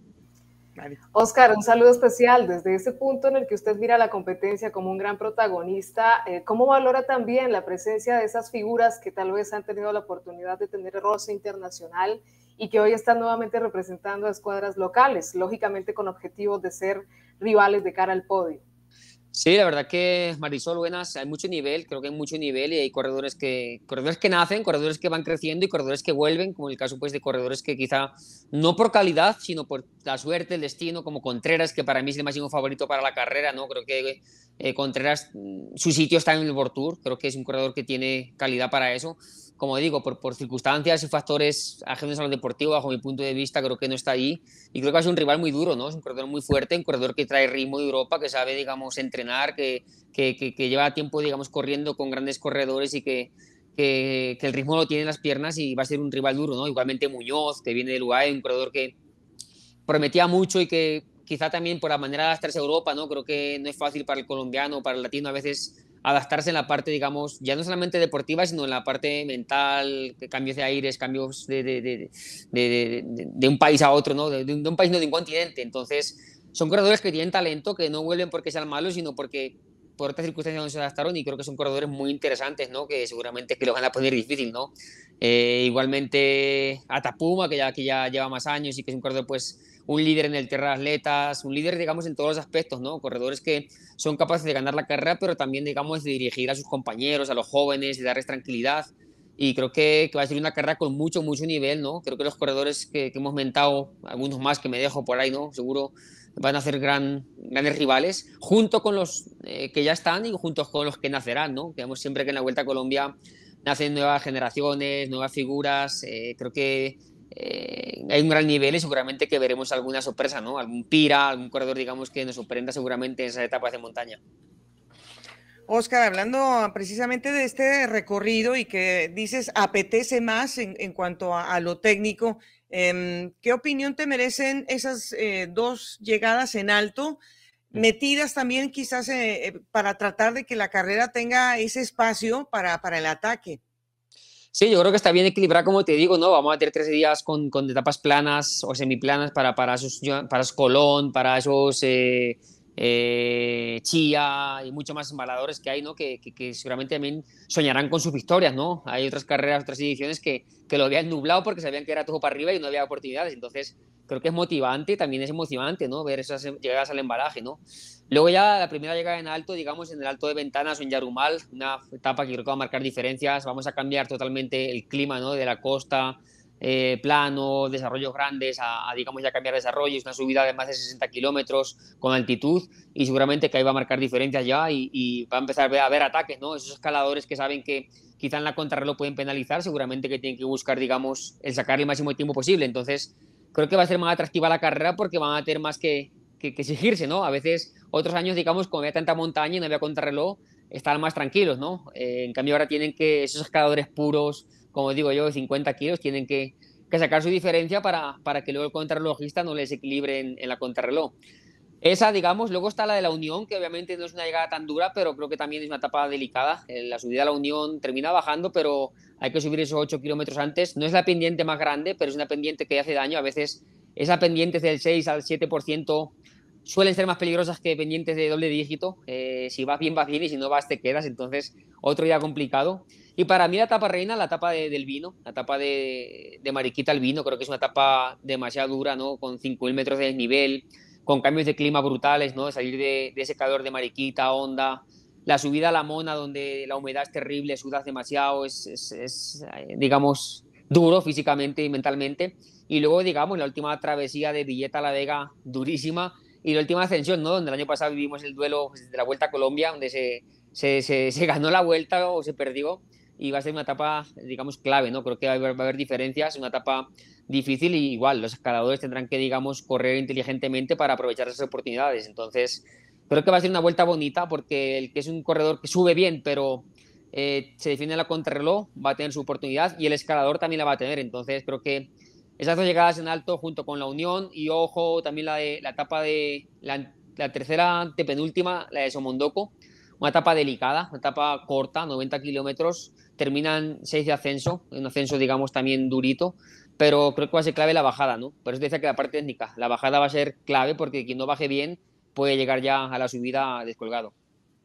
Oscar, un saludo especial desde ese punto en el que usted mira la competencia como un gran protagonista. ¿Cómo valora también la presencia de esas figuras que tal vez han tenido la oportunidad de tener roce internacional y que hoy están nuevamente representando a escuadras locales, lógicamente con objetivos de ser rivales de cara al podio? Sí, la verdad que Marisol, buenas, hay mucho nivel, creo que hay mucho nivel y hay corredores que nacen, corredores que van creciendo y corredores que vuelven, como el caso pues de corredores que quizá no por calidad, sino por la suerte, el destino, como Contreras, que para mí es el máximo favorito para la carrera, ¿no? Creo que Contreras, su sitio está en el World Tour, creo que es un corredor que tiene calidad para eso. Como digo, por circunstancias y factores ajenos a lo deportivo, bajo mi punto de vista, creo que no está ahí. Y creo que va a ser un rival muy duro, ¿no? Es un corredor muy fuerte, un corredor que trae ritmo de Europa, que sabe, digamos, entrenar, que lleva tiempo, digamos, corriendo con grandes corredores y que el ritmo lo tiene en las piernas y va a ser un rival duro, ¿no? Igualmente Muñoz, que viene del UAE, un corredor que prometía mucho y que quizá también por la manera de adaptarse a Europa, ¿no? Creo que no es fácil para el colombiano, para el latino a veces adaptarse en la parte, digamos, ya no solamente deportiva, sino en la parte mental, cambios de aires, cambios de un país a otro, ¿no? De un país, no, de un continente. Entonces, son corredores que tienen talento, que no vuelven porque sean malos, sino porque por otras circunstancias no se adaptaron y creo que son corredores muy interesantes, ¿no? Que seguramente que lo van a poner difícil, ¿no? Igualmente Atapuma, que ya lleva más años y que es un corredor, pues, un líder en el terreno de atletas, un líder, digamos, en todos los aspectos, ¿no? Corredores que son capaces de ganar la carrera, pero también, digamos, de dirigir a sus compañeros, a los jóvenes, de darles tranquilidad. Y creo que va a ser una carrera con mucho nivel, ¿no? Creo que los corredores que hemos mentado, algunos más que me dejo por ahí, ¿no? Seguro van a ser grandes rivales, junto con los que ya están y junto con los que nacerán, ¿no? Digamos siempre que en la Vuelta a Colombia nacen nuevas generaciones, nuevas figuras, creo que hay un gran nivel y seguramente que veremos alguna sorpresa, ¿no? Algún Pira, algún corredor, digamos, que nos sorprenda seguramente en esas etapas de montaña. Oscar, hablando precisamente de este recorrido y que dices apetece más en cuanto a lo técnico, ¿qué opinión te merecen esas dos llegadas en alto, metidas también quizás para tratar de que la carrera tenga ese espacio para el ataque? Sí, yo creo que está bien equilibrada, como te digo, ¿no? Vamos a tener 13 días con etapas planas o semiplanas para esos Colón, para esos Chía y muchos más embaladores que hay, ¿no? Que seguramente también soñarán con sus victorias, ¿no? Hay otras carreras, otras ediciones que lo habían nublado porque sabían que era todo para arriba y no había oportunidades. Entonces, creo que es motivante, también es emocionante, ¿no? Ver esas llegadas al embalaje, ¿no? Luego ya la primera llegada en alto, digamos, en el Alto de Ventanas o en Yarumal, una etapa que creo que va a marcar diferencias. Vamos a cambiar totalmente el clima, ¿no? De la costa, plano, desarrollos grandes, digamos, ya cambiar desarrollos, una subida de más de 60 kilómetros con altitud y seguramente que ahí va a marcar diferencias ya y va a empezar a ver ataques, ¿no? Esos escaladores que saben que quizá en la contrarreloj pueden penalizar, seguramente que tienen que buscar, digamos, el sacar el máximo tiempo posible. Entonces, creo que va a ser más atractiva la carrera porque van a tener más que exigirse, ¿no? A veces, otros años, digamos, como había tanta montaña y no había contrarreloj, estaban más tranquilos, ¿no? En cambio, ahora tienen que, esos escaladores puros, como digo yo, de 50 kilos, tienen que sacar su diferencia para que luego el contrarrelojista no les equilibre en la contrarreloj. Esa, digamos, luego está la de la Unión, que obviamente no es una llegada tan dura, pero creo que también es una etapa delicada. La subida a la Unión termina bajando, pero hay que subir esos 8 kilómetros antes. No es la pendiente más grande, pero es una pendiente que hace daño. A veces esa pendiente es del 6 al 7% suelen ser más peligrosas que pendientes de doble dígito. Si vas bien, y si no vas, te quedas. Entonces, otro día complicado. Y para mí la etapa reina, la etapa del vino, la etapa de Mariquita al Vino, creo que es una etapa demasiado dura, ¿no? Con 5.000 metros de desnivel, con cambios de clima brutales, ¿no? Salir de ese calor de Mariquita, Honda, la subida a la Mona, donde la humedad es terrible, sudas demasiado, digamos, duro físicamente y mentalmente. Y luego, digamos, la última travesía de Villeta a La Vega, durísima. Y la última ascensión, ¿no? Donde el año pasado vivimos el duelo de la Vuelta a Colombia, donde se ganó la vuelta o se perdió. Y va a ser una etapa, digamos, clave, ¿no? Creo que va a haber diferencias, una etapa difícil y igual los escaladores tendrán que, digamos, correr inteligentemente para aprovechar esas oportunidades. Entonces, creo que va a ser una vuelta bonita porque el que es un corredor que sube bien, pero se defiende la contrarreloj, va a tener su oportunidad y el escalador también la va a tener. Entonces, creo que esas dos llegadas en alto junto con la Unión y ojo también la etapa de la tercera antepenúltima, la de Somondoko, una etapa delicada, una etapa corta, 90 kilómetros, terminan 6 de ascenso, un ascenso digamos también durito, pero creo que va a ser clave la bajada, ¿no? Por eso te decía que la parte técnica, la bajada va a ser clave porque quien no baje bien puede llegar ya a la subida descolgado.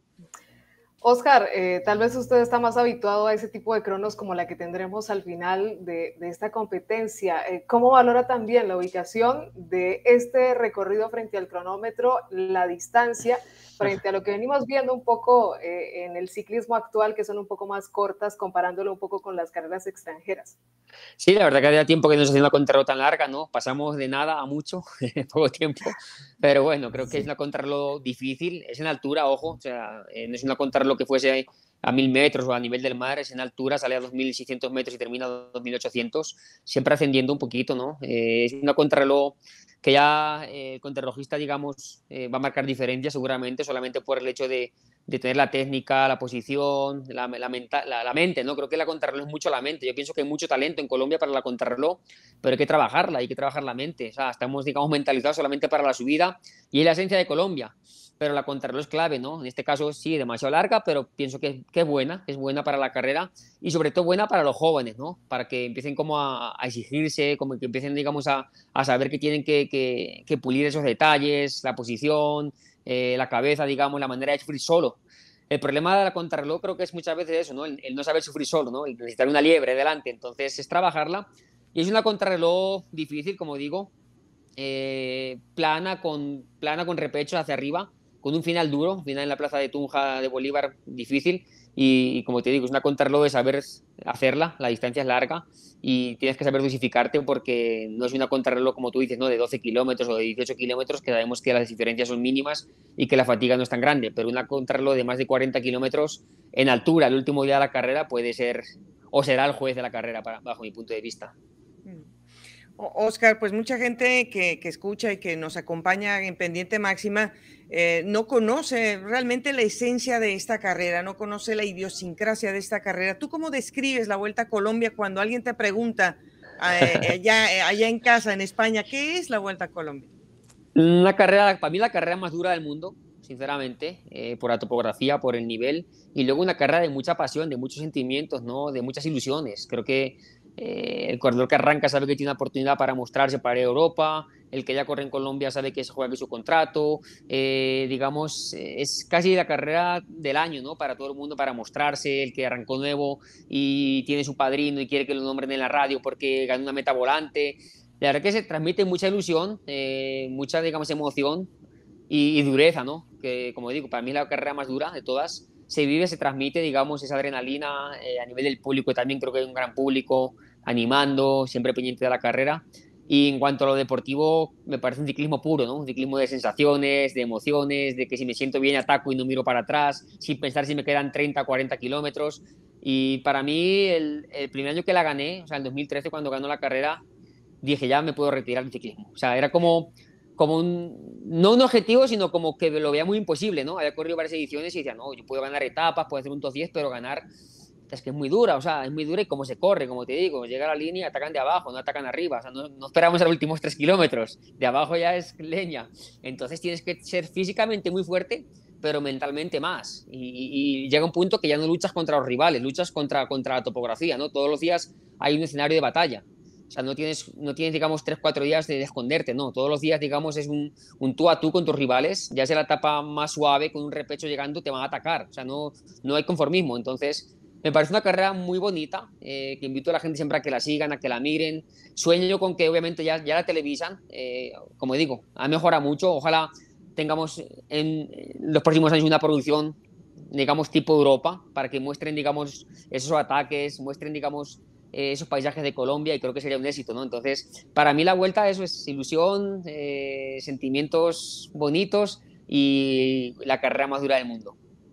Oscar, tal vez usted está más habituado a ese tipo de cronos como la que tendremos al final de esta competencia. ¿Cómo valora también la ubicación de este recorrido frente al cronómetro, la distancia, frente a lo que venimos viendo un poco en el ciclismo actual, que son un poco más cortas, comparándolo un poco con las carreras extranjeras? Sí, la verdad que había tiempo que no se hacía una contrarreloj tan larga, ¿no? Pasamos de nada a mucho en poco tiempo, pero bueno, creo que es una contrarreloj difícil, es en altura, ojo, o sea, no es una contrarreloj que fuese a 1.000 metros o a nivel del mar, es en altura, sale a 2.600 metros y termina a 2.800, siempre ascendiendo un poquito, ¿no? Es una contrarreloj que ya el contrarrelojista, digamos, va a marcar diferencias seguramente, solamente por el hecho de tener la técnica, la posición, la mente, ¿no? Creo que la contrarreloj es mucho la mente. Yo pienso que hay mucho talento en Colombia para la contrarreloj, pero hay que trabajar la mente. O sea, estamos, digamos, mentalizados solamente para la subida y es la esencia de Colombia. Pero la contrarreloj es clave, ¿no? En este caso sí, demasiado larga, pero pienso que es buena para la carrera y sobre todo buena para los jóvenes, ¿no? Para que empiecen como a exigirse, como que empiecen, digamos, a saber que tienen que pulir esos detalles, la posición, la cabeza, digamos, la manera de sufrir solo. El problema de la contrarreloj creo que es muchas veces eso, ¿no? El no saber sufrir solo, ¿no? El necesitar una liebre delante. Entonces es trabajarla y es una contrarreloj difícil, como digo, plana con repecho hacia arriba, con un final duro, un final en la plaza de Tunja de Bolívar difícil y como te digo, es una contrarreloj de saber hacerla, la distancia es larga y tienes que saber dosificarte porque no es una contrarreloj como tú dices, ¿no? De 12 kilómetros o de 18 kilómetros, que sabemos que las diferencias son mínimas y que la fatiga no es tan grande, pero una contrarreloj de más de 40 kilómetros en altura el último día de la carrera puede ser o será el juez de la carrera bajo mi punto de vista. Oscar, pues mucha gente que escucha y que nos acompaña en Pendiente Máxima no conoce realmente la esencia de esta carrera, no conoce la idiosincrasia de esta carrera. ¿Tú cómo describes la Vuelta a Colombia cuando alguien te pregunta allá en casa, en España, qué es la Vuelta a Colombia? Una carrera, para mí la carrera más dura del mundo, sinceramente, por la topografía, por el nivel, y luego una carrera de mucha pasión, de muchos sentimientos, ¿no? De muchas ilusiones. Creo que el corredor que arranca sabe que tiene una oportunidad para mostrarse para Europa, el que ya corre en Colombia sabe que se juega aquí su contrato, digamos, es casi la carrera del año, ¿no? Para todo el mundo, para mostrarse, el que arrancó nuevo y tiene su padrino y quiere que lo nombren en la radio porque ganó una meta volante. La verdad que se transmite mucha ilusión, mucha, digamos, emoción y dureza, ¿no? Que, como digo, para mí es la carrera más dura de todas. Se vive, se transmite, digamos, esa adrenalina a nivel del público. También creo que hay un gran público animando, siempre pendiente de la carrera. Y en cuanto a lo deportivo, me parece un ciclismo puro, ¿no? Un ciclismo de sensaciones, de emociones, de que si me siento bien ataco y no miro para atrás, sin pensar si me quedan 30 o 40 kilómetros. Y para mí, el primer año que la gané, o sea, en 2013, cuando ganó la carrera, dije, ya me puedo retirar del ciclismo. O sea, era como no un objetivo, sino como que lo veía muy imposible, ¿no? Había corrido varias ediciones y decía, no, yo puedo ganar etapas, puedo hacer un top 10, pero ganar es que es muy dura, o sea, es muy dura y cómo se corre, como te digo, llega a la línea, atacan de abajo, no atacan arriba, o sea, no esperamos a los últimos 3 kilómetros, de abajo ya es leña, entonces tienes que ser físicamente muy fuerte, pero mentalmente más, y llega un punto que ya no luchas contra los rivales, luchas contra la topografía, ¿no? Todos los días hay un escenario de batalla, O sea, no tienes, digamos, 3-4 días de esconderte, no. Todos los días, digamos, es un tú a tú con tus rivales. Ya sea la etapa más suave, con un repecho llegando, te van a atacar. O sea, no hay conformismo. Entonces, me parece una carrera muy bonita, que invito a la gente siempre a que la sigan, a que la miren. Sueño yo con que, obviamente, ya la televisan. Como digo, ha mejorado mucho. Ojalá tengamos en los próximos años una producción, digamos, tipo Europa, para que muestren, digamos, esos ataques, muestren, digamos, esos paisajes de Colombia, y creo que sería un éxito, ¿no? Entonces, para mí la vuelta, eso es ilusión, sentimientos bonitos y la carrera más dura del mundo.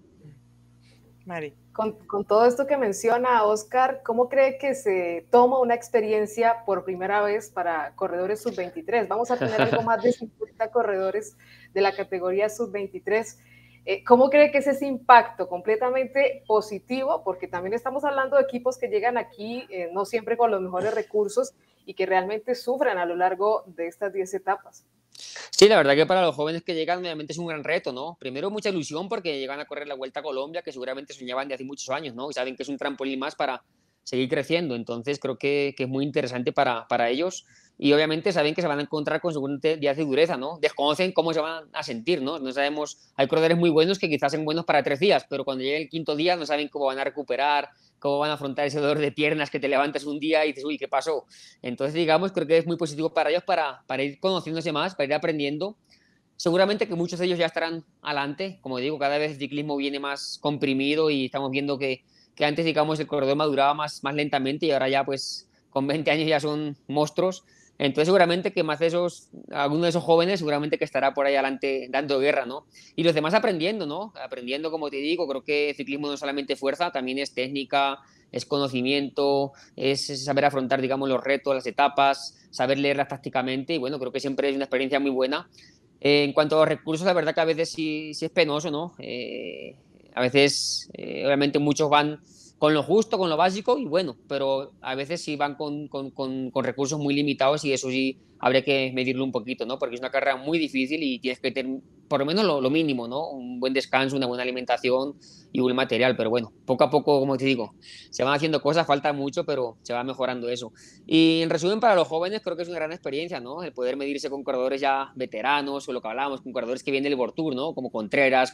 Mari. Con todo esto que menciona Oscar, ¿cómo cree que se toma una experiencia por primera vez para corredores sub-23? Vamos a tener algo más de 50 corredores de la categoría sub-23. ¿Cómo cree que es ese impacto completamente positivo? Porque también estamos hablando de equipos que llegan aquí no siempre con los mejores recursos y que realmente sufren a lo largo de estas 10 etapas. Sí, la verdad que para los jóvenes que llegan, obviamente es un gran reto, ¿no? Primero, mucha ilusión porque llegan a correr la Vuelta a Colombia, que seguramente soñaban de hace muchos años, ¿no? Y saben que es un trampolín más para seguir creciendo. Entonces, creo que es muy interesante para ellos. Y obviamente saben que se van a encontrar con seguramente días de dureza, ¿no? Desconocen cómo se van a sentir, ¿no? No sabemos, hay corredores muy buenos que quizás sean buenos para 3 días, pero cuando llegue el 5.º día no saben cómo van a recuperar, cómo van a afrontar ese dolor de piernas que te levantas un día y dices, uy, ¿qué pasó? Entonces, digamos, creo que es muy positivo para ellos para ir conociéndose más, para ir aprendiendo. Seguramente que muchos de ellos ya estarán adelante. Como digo, cada vez el ciclismo viene más comprimido y estamos viendo que antes, digamos, el corredor maduraba más lentamente y ahora ya, pues, con 20 años ya son monstruos. Entonces, seguramente que más de esos, alguno de esos jóvenes, seguramente que estará por ahí adelante dando guerra, ¿no? Y los demás aprendiendo, ¿no? Aprendiendo, como te digo, creo que el ciclismo no es solamente fuerza, también es técnica, es conocimiento, es saber afrontar, digamos, los retos, las etapas, saber leerlas tácticamente. Y bueno, creo que siempre es una experiencia muy buena. En cuanto a los recursos, la verdad que a veces sí es penoso, ¿no? A veces, obviamente, muchos van con lo justo, con lo básico, y bueno, pero a veces sí van con recursos muy limitados y eso sí habría que medirlo un poquito, ¿no? Porque es una carrera muy difícil y tienes que tener por lo menos lo mínimo, ¿no? Un buen descanso, una buena alimentación y buen material, pero bueno, poco a poco, como te digo, se van haciendo cosas, falta mucho, pero se va mejorando eso. Y en resumen, para los jóvenes creo que es una gran experiencia, ¿no? El poder medirse con corredores ya veteranos, o lo que hablábamos, con corredores que vienen del World Tour, ¿no? Como Contreras,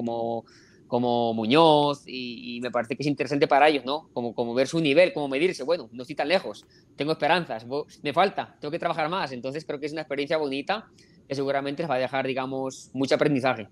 como Muñoz, y me parece que es interesante para ellos, ¿no? Como ver su nivel, como medirse, bueno, no estoy tan lejos, tengo esperanzas, me falta, tengo que trabajar más. Entonces creo que es una experiencia bonita que seguramente les va a dejar, digamos, mucho aprendizaje.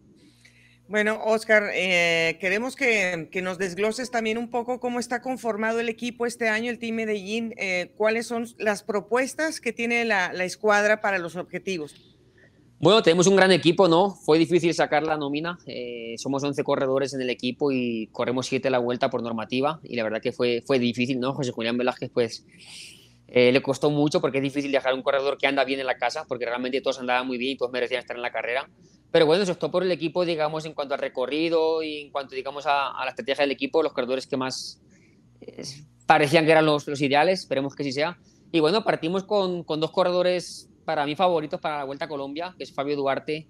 Bueno, Oscar, queremos que nos desgloses también un poco cómo está conformado el equipo este año, el Team Medellín, cuáles son las propuestas que tiene la escuadra para los objetivos. Bueno, tenemos un gran equipo, ¿no? Fue difícil sacar la nómina. Somos 11 corredores en el equipo y corremos 7 a la vuelta por normativa. Y la verdad que fue difícil, ¿no? José Julián Velázquez, pues, le costó mucho porque es difícil dejar un corredor que anda bien en la casa, porque realmente todos andaban muy bien y todos merecían estar en la carrera. Pero bueno, eso es todo por el equipo, digamos, en cuanto al recorrido y en cuanto, digamos, a la estrategia del equipo, los corredores que más parecían que eran los ideales. Esperemos que sí sea. Y bueno, partimos con 2 corredores para mí favoritos para la Vuelta a Colombia, que es Fabio Duarte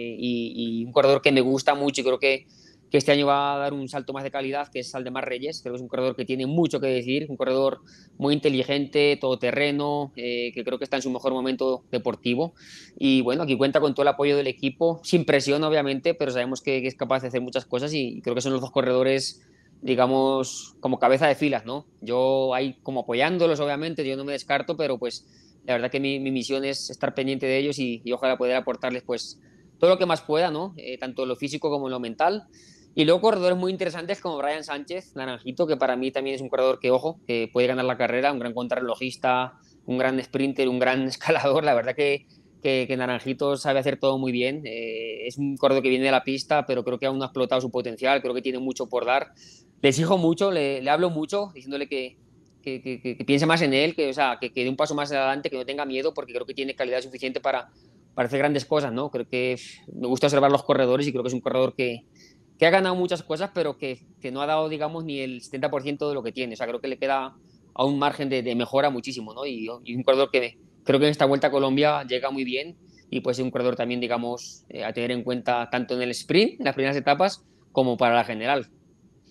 y un corredor que me gusta mucho y creo que este año va a dar un salto más de calidad, que es Saldemar Reyes. Creo que es un corredor que tiene mucho que decir, un corredor muy inteligente, todoterreno, que creo que está en su mejor momento deportivo. Y bueno, aquí cuenta con todo el apoyo del equipo, sin presión obviamente, pero sabemos que es capaz de hacer muchas cosas y creo que son los 2 corredores, digamos, como cabeza de filas, ¿no? Yo ahí como apoyándolos, obviamente, yo no me descarto, pero pues la verdad que mi misión es estar pendiente de ellos y ojalá poder aportarles pues todo lo que más pueda, ¿no? Tanto en lo físico como en lo mental. Y luego corredores muy interesantes como Brian Sánchez, Naranjito, que para mí también es un corredor que, ojo, que puede ganar la carrera, un gran contrarrelojista, un gran sprinter, un gran escalador. La verdad que Naranjito sabe hacer todo muy bien. Es un corredor que viene de la pista, pero creo que aún no ha explotado su potencial, creo que tiene mucho por dar. Le exijo mucho, le hablo mucho, diciéndole que piense más en él, o sea, que dé un paso más adelante, que no tenga miedo, porque creo que tiene calidad suficiente para hacer grandes cosas, ¿no? Creo que me gusta observar los corredores y creo que es un corredor que ha ganado muchas cosas, pero que no ha dado, digamos, ni el 70% de lo que tiene. O sea, creo que le queda a un margen de mejora muchísimo, ¿no? Y un corredor que creo que en esta Vuelta a Colombia llega muy bien y puede ser un corredor también, digamos, a tener en cuenta tanto en el sprint, en las primeras etapas, como para la general.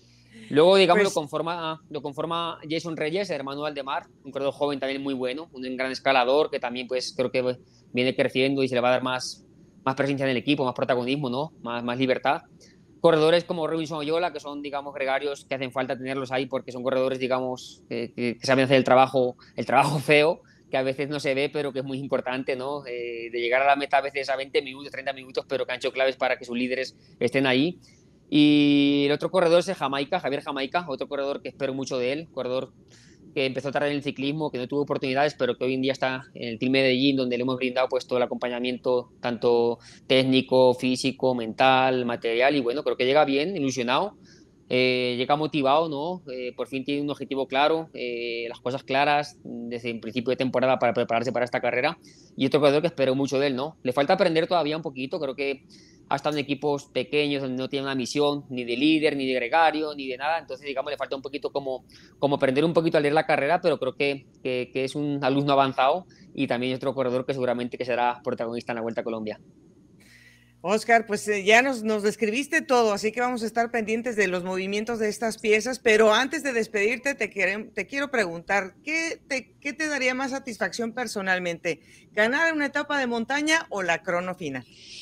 Luego, digamos, Pues lo conforma Jason Reyes, el hermano de Aldemar, un corredor joven también muy bueno, un gran escalador que también pues creo que viene creciendo y se le va a dar más presencia en el equipo, más protagonismo, ¿no? Más libertad. Corredores como Robinson Oyola, que son, digamos, gregarios que hacen falta tenerlos ahí porque son corredores, digamos, que saben hacer el trabajo feo, que a veces no se ve, pero que es muy importante, ¿no? De llegar a la meta a veces a 20 minutos, 30 minutos, pero que han hecho claves para que sus líderes estén ahí. Y el otro corredor es Jamaica, Javier Jamaica, otro corredor que espero mucho de él, corredor que empezó tarde en el ciclismo, que no tuvo oportunidades, pero que hoy en día está en el Team Medellín, donde le hemos brindado pues todo el acompañamiento, tanto técnico, físico, mental, material, y bueno, creo que llega bien, ilusionado, llega motivado, ¿no? Por fin tiene un objetivo claro, las cosas claras desde el principio de temporada para prepararse para esta carrera, y otro corredor que espero mucho de él, ¿no? Le falta aprender todavía un poquito, creo que ha estado en equipos pequeños donde no tiene una misión ni de líder, ni de gregario, ni de nada, entonces digamos le falta un poquito como aprender un poquito a leer la carrera, pero creo que es un alumno avanzado y también otro corredor que seguramente que será protagonista en la Vuelta a Colombia. Oscar, pues ya nos describiste todo, así que vamos a estar pendientes de los movimientos de estas piezas, pero antes de despedirte te quiero preguntar, ¿qué te daría más satisfacción personalmente? ¿Ganar una etapa de montaña o la crono final?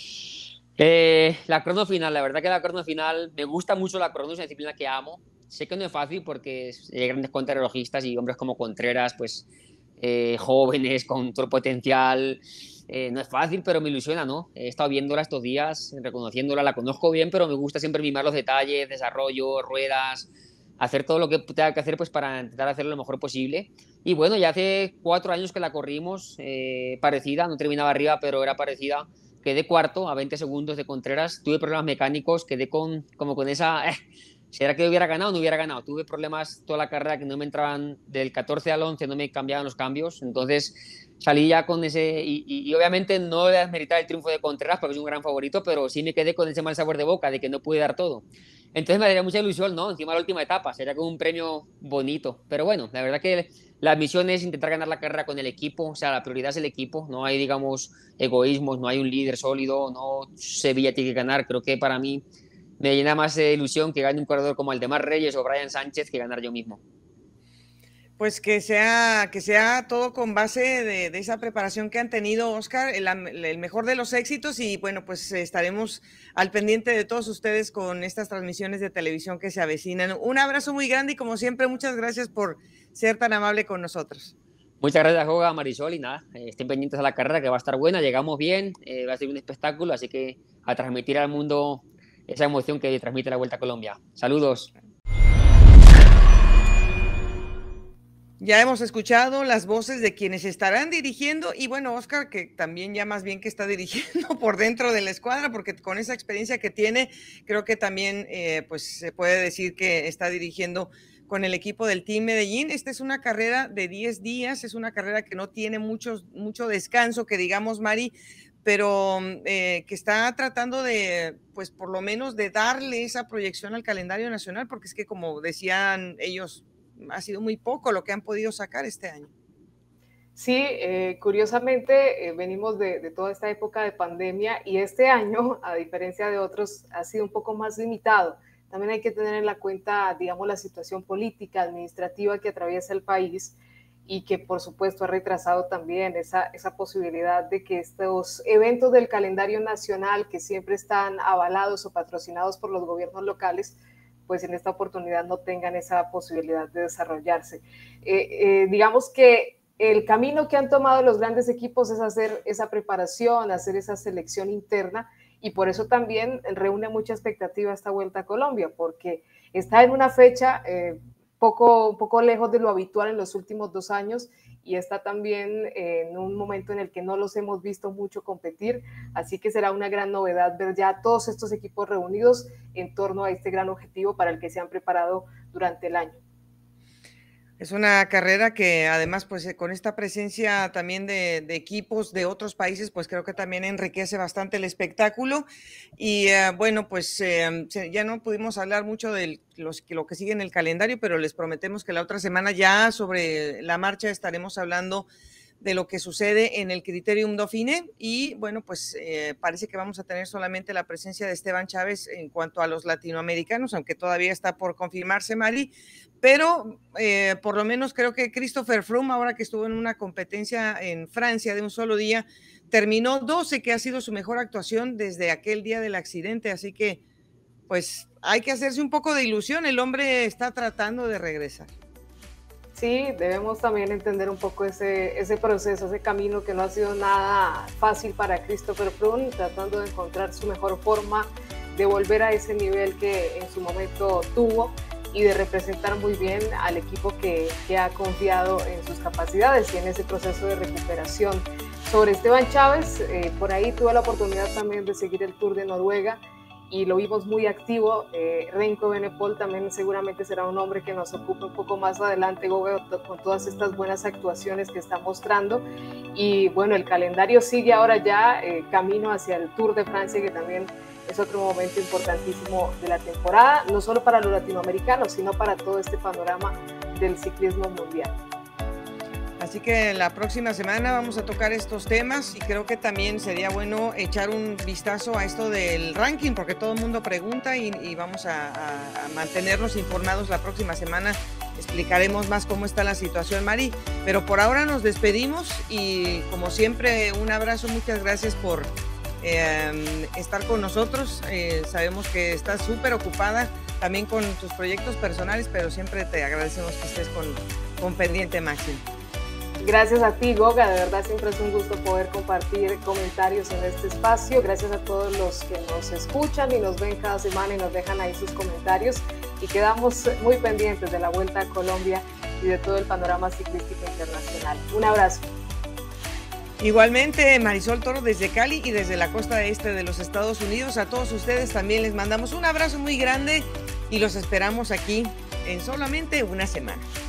La crono final, la verdad que la crono final, me gusta mucho la crono, es una disciplina que amo. Sé que no es fácil porque hay grandes contrarrelojistas y hombres como Contreras, pues jóvenes con todo el potencial. No es fácil, pero me ilusiona, ¿no? He estado viéndola estos días, reconociéndola, la conozco bien, pero me gusta siempre mimar los detalles, desarrollo, ruedas, hacer todo lo que tenga que hacer pues para intentar hacerlo lo mejor posible. Y bueno, ya hace 4 años que la corrimos, parecida, no terminaba arriba, pero era parecida. Quedé cuarto a 20 segundos de Contreras, tuve problemas mecánicos, quedé como con esa... ¿Será que hubiera ganado o no hubiera ganado? Tuve problemas toda la carrera que no me entraban del 14 al 11, no me cambiaban los cambios, entonces salí ya con ese... Y obviamente no voy a desmeritar el triunfo de Contreras porque es un gran favorito, pero sí me quedé con ese mal sabor de boca de que no pude dar todo. Entonces me daría mucha ilusión, ¿no? Encima de la última etapa, sería como un premio bonito. Pero bueno, la verdad que la misión es intentar ganar la carrera con el equipo, o sea, la prioridad es el equipo, no hay, digamos, egoísmos, no hay un líder sólido, no Sevilla tiene que ganar. Creo que para mí me llena más de ilusión que gane un corredor como Aldemar Reyes o Brian Sánchez que ganar yo mismo. Pues que sea todo con base de esa preparación que han tenido, Oscar, el mejor de los éxitos, y bueno, pues estaremos al pendiente de todos ustedes con estas transmisiones de televisión que se avecinan. Un abrazo muy grande y como siempre, muchas gracias por ser tan amable con nosotros. Muchas gracias, Joga, Marisol, y nada, estén pendientes a la carrera que va a estar buena, llegamos bien, va a ser un espectáculo, así que a transmitir al mundo esa emoción que transmite la Vuelta a Colombia. Saludos. Ya hemos escuchado las voces de quienes estarán dirigiendo y bueno, Oscar, que también ya más bien que está dirigiendo por dentro de la escuadra, porque con esa experiencia que tiene, creo que también pues se puede decir que está dirigiendo con el equipo del Team Medellín. Esta es una carrera de 10 días, es una carrera que no tiene mucho descanso, que digamos, Mari, pero que está tratando de, pues por lo menos de darle esa proyección al calendario nacional, porque es que como decían ellos, ha sido muy poco lo que han podido sacar este año. Sí, curiosamente venimos de toda esta época de pandemia y este año, a diferencia de otros, ha sido un poco más limitado. También hay que tener en la cuenta, digamos, la situación política, administrativa que atraviesa el país y que por supuesto ha retrasado también esa posibilidad de que estos eventos del calendario nacional que siempre están avalados o patrocinados por los gobiernos locales, pues en esta oportunidad no tengan esa posibilidad de desarrollarse. Digamos que el camino que han tomado los grandes equipos es hacer esa preparación, hacer esa selección interna, y por eso también reúne mucha expectativa esta Vuelta a Colombia, porque está en una fecha un poco lejos de lo habitual en los últimos 2 años, y está también en un momento en el que no los hemos visto mucho competir, así que será una gran novedad ver ya todos estos equipos reunidos en torno a este gran objetivo para el que se han preparado durante el año. Es una carrera que además, pues con esta presencia también de equipos de otros países, pues creo que también enriquece bastante el espectáculo. Y bueno, pues ya no pudimos hablar mucho de lo que sigue en el calendario, pero les prometemos que la otra semana ya sobre la marcha estaremos hablando de lo que sucede en el Criterium Dauphiné y bueno, pues parece que vamos a tener solamente la presencia de Esteban Chávez en cuanto a los latinoamericanos, aunque todavía está por confirmarse, Mari, pero por lo menos creo que Christopher Froome, ahora que estuvo en una competencia en Francia de un solo día, terminó 12, que ha sido su mejor actuación desde aquel día del accidente, así que pues hay que hacerse un poco de ilusión, el hombre está tratando de regresar. Sí, debemos también entender un poco ese proceso, ese camino que no ha sido nada fácil para Christopher Froome, tratando de encontrar su mejor forma, de volver a ese nivel que en su momento tuvo y de representar muy bien al equipo que ha confiado en sus capacidades y en ese proceso de recuperación. Sobre Esteban Chávez, por ahí tuve la oportunidad también de seguir el Tour de Noruega y lo vimos muy activo. Renko Benepol también seguramente será un hombre que nos ocupe un poco más adelante, Goga, con todas estas buenas actuaciones que está mostrando. Y bueno, el calendario sigue ahora ya camino hacia el Tour de Francia, que también es otro momento importantísimo de la temporada, no solo para los latinoamericanos, sino para todo este panorama del ciclismo mundial. Así que la próxima semana vamos a tocar estos temas y creo que también sería bueno echar un vistazo a esto del ranking, porque todo el mundo pregunta y vamos a mantenernos informados la próxima semana. Explicaremos más cómo está la situación, Mari, pero por ahora nos despedimos y como siempre un abrazo, muchas gracias por estar con nosotros. Sabemos que estás súper ocupada también con tus proyectos personales, pero siempre te agradecemos que estés con Pendiente Máximo. Gracias a ti, Goga, de verdad siempre es un gusto poder compartir comentarios en este espacio. Gracias a todos los que nos escuchan y nos ven cada semana y nos dejan ahí sus comentarios y quedamos muy pendientes de la Vuelta a Colombia y de todo el panorama ciclístico internacional. Un abrazo. Igualmente, Marisol Toro desde Cali y desde la costa este de los Estados Unidos. A todos ustedes también les mandamos un abrazo muy grande y los esperamos aquí en solamente una semana.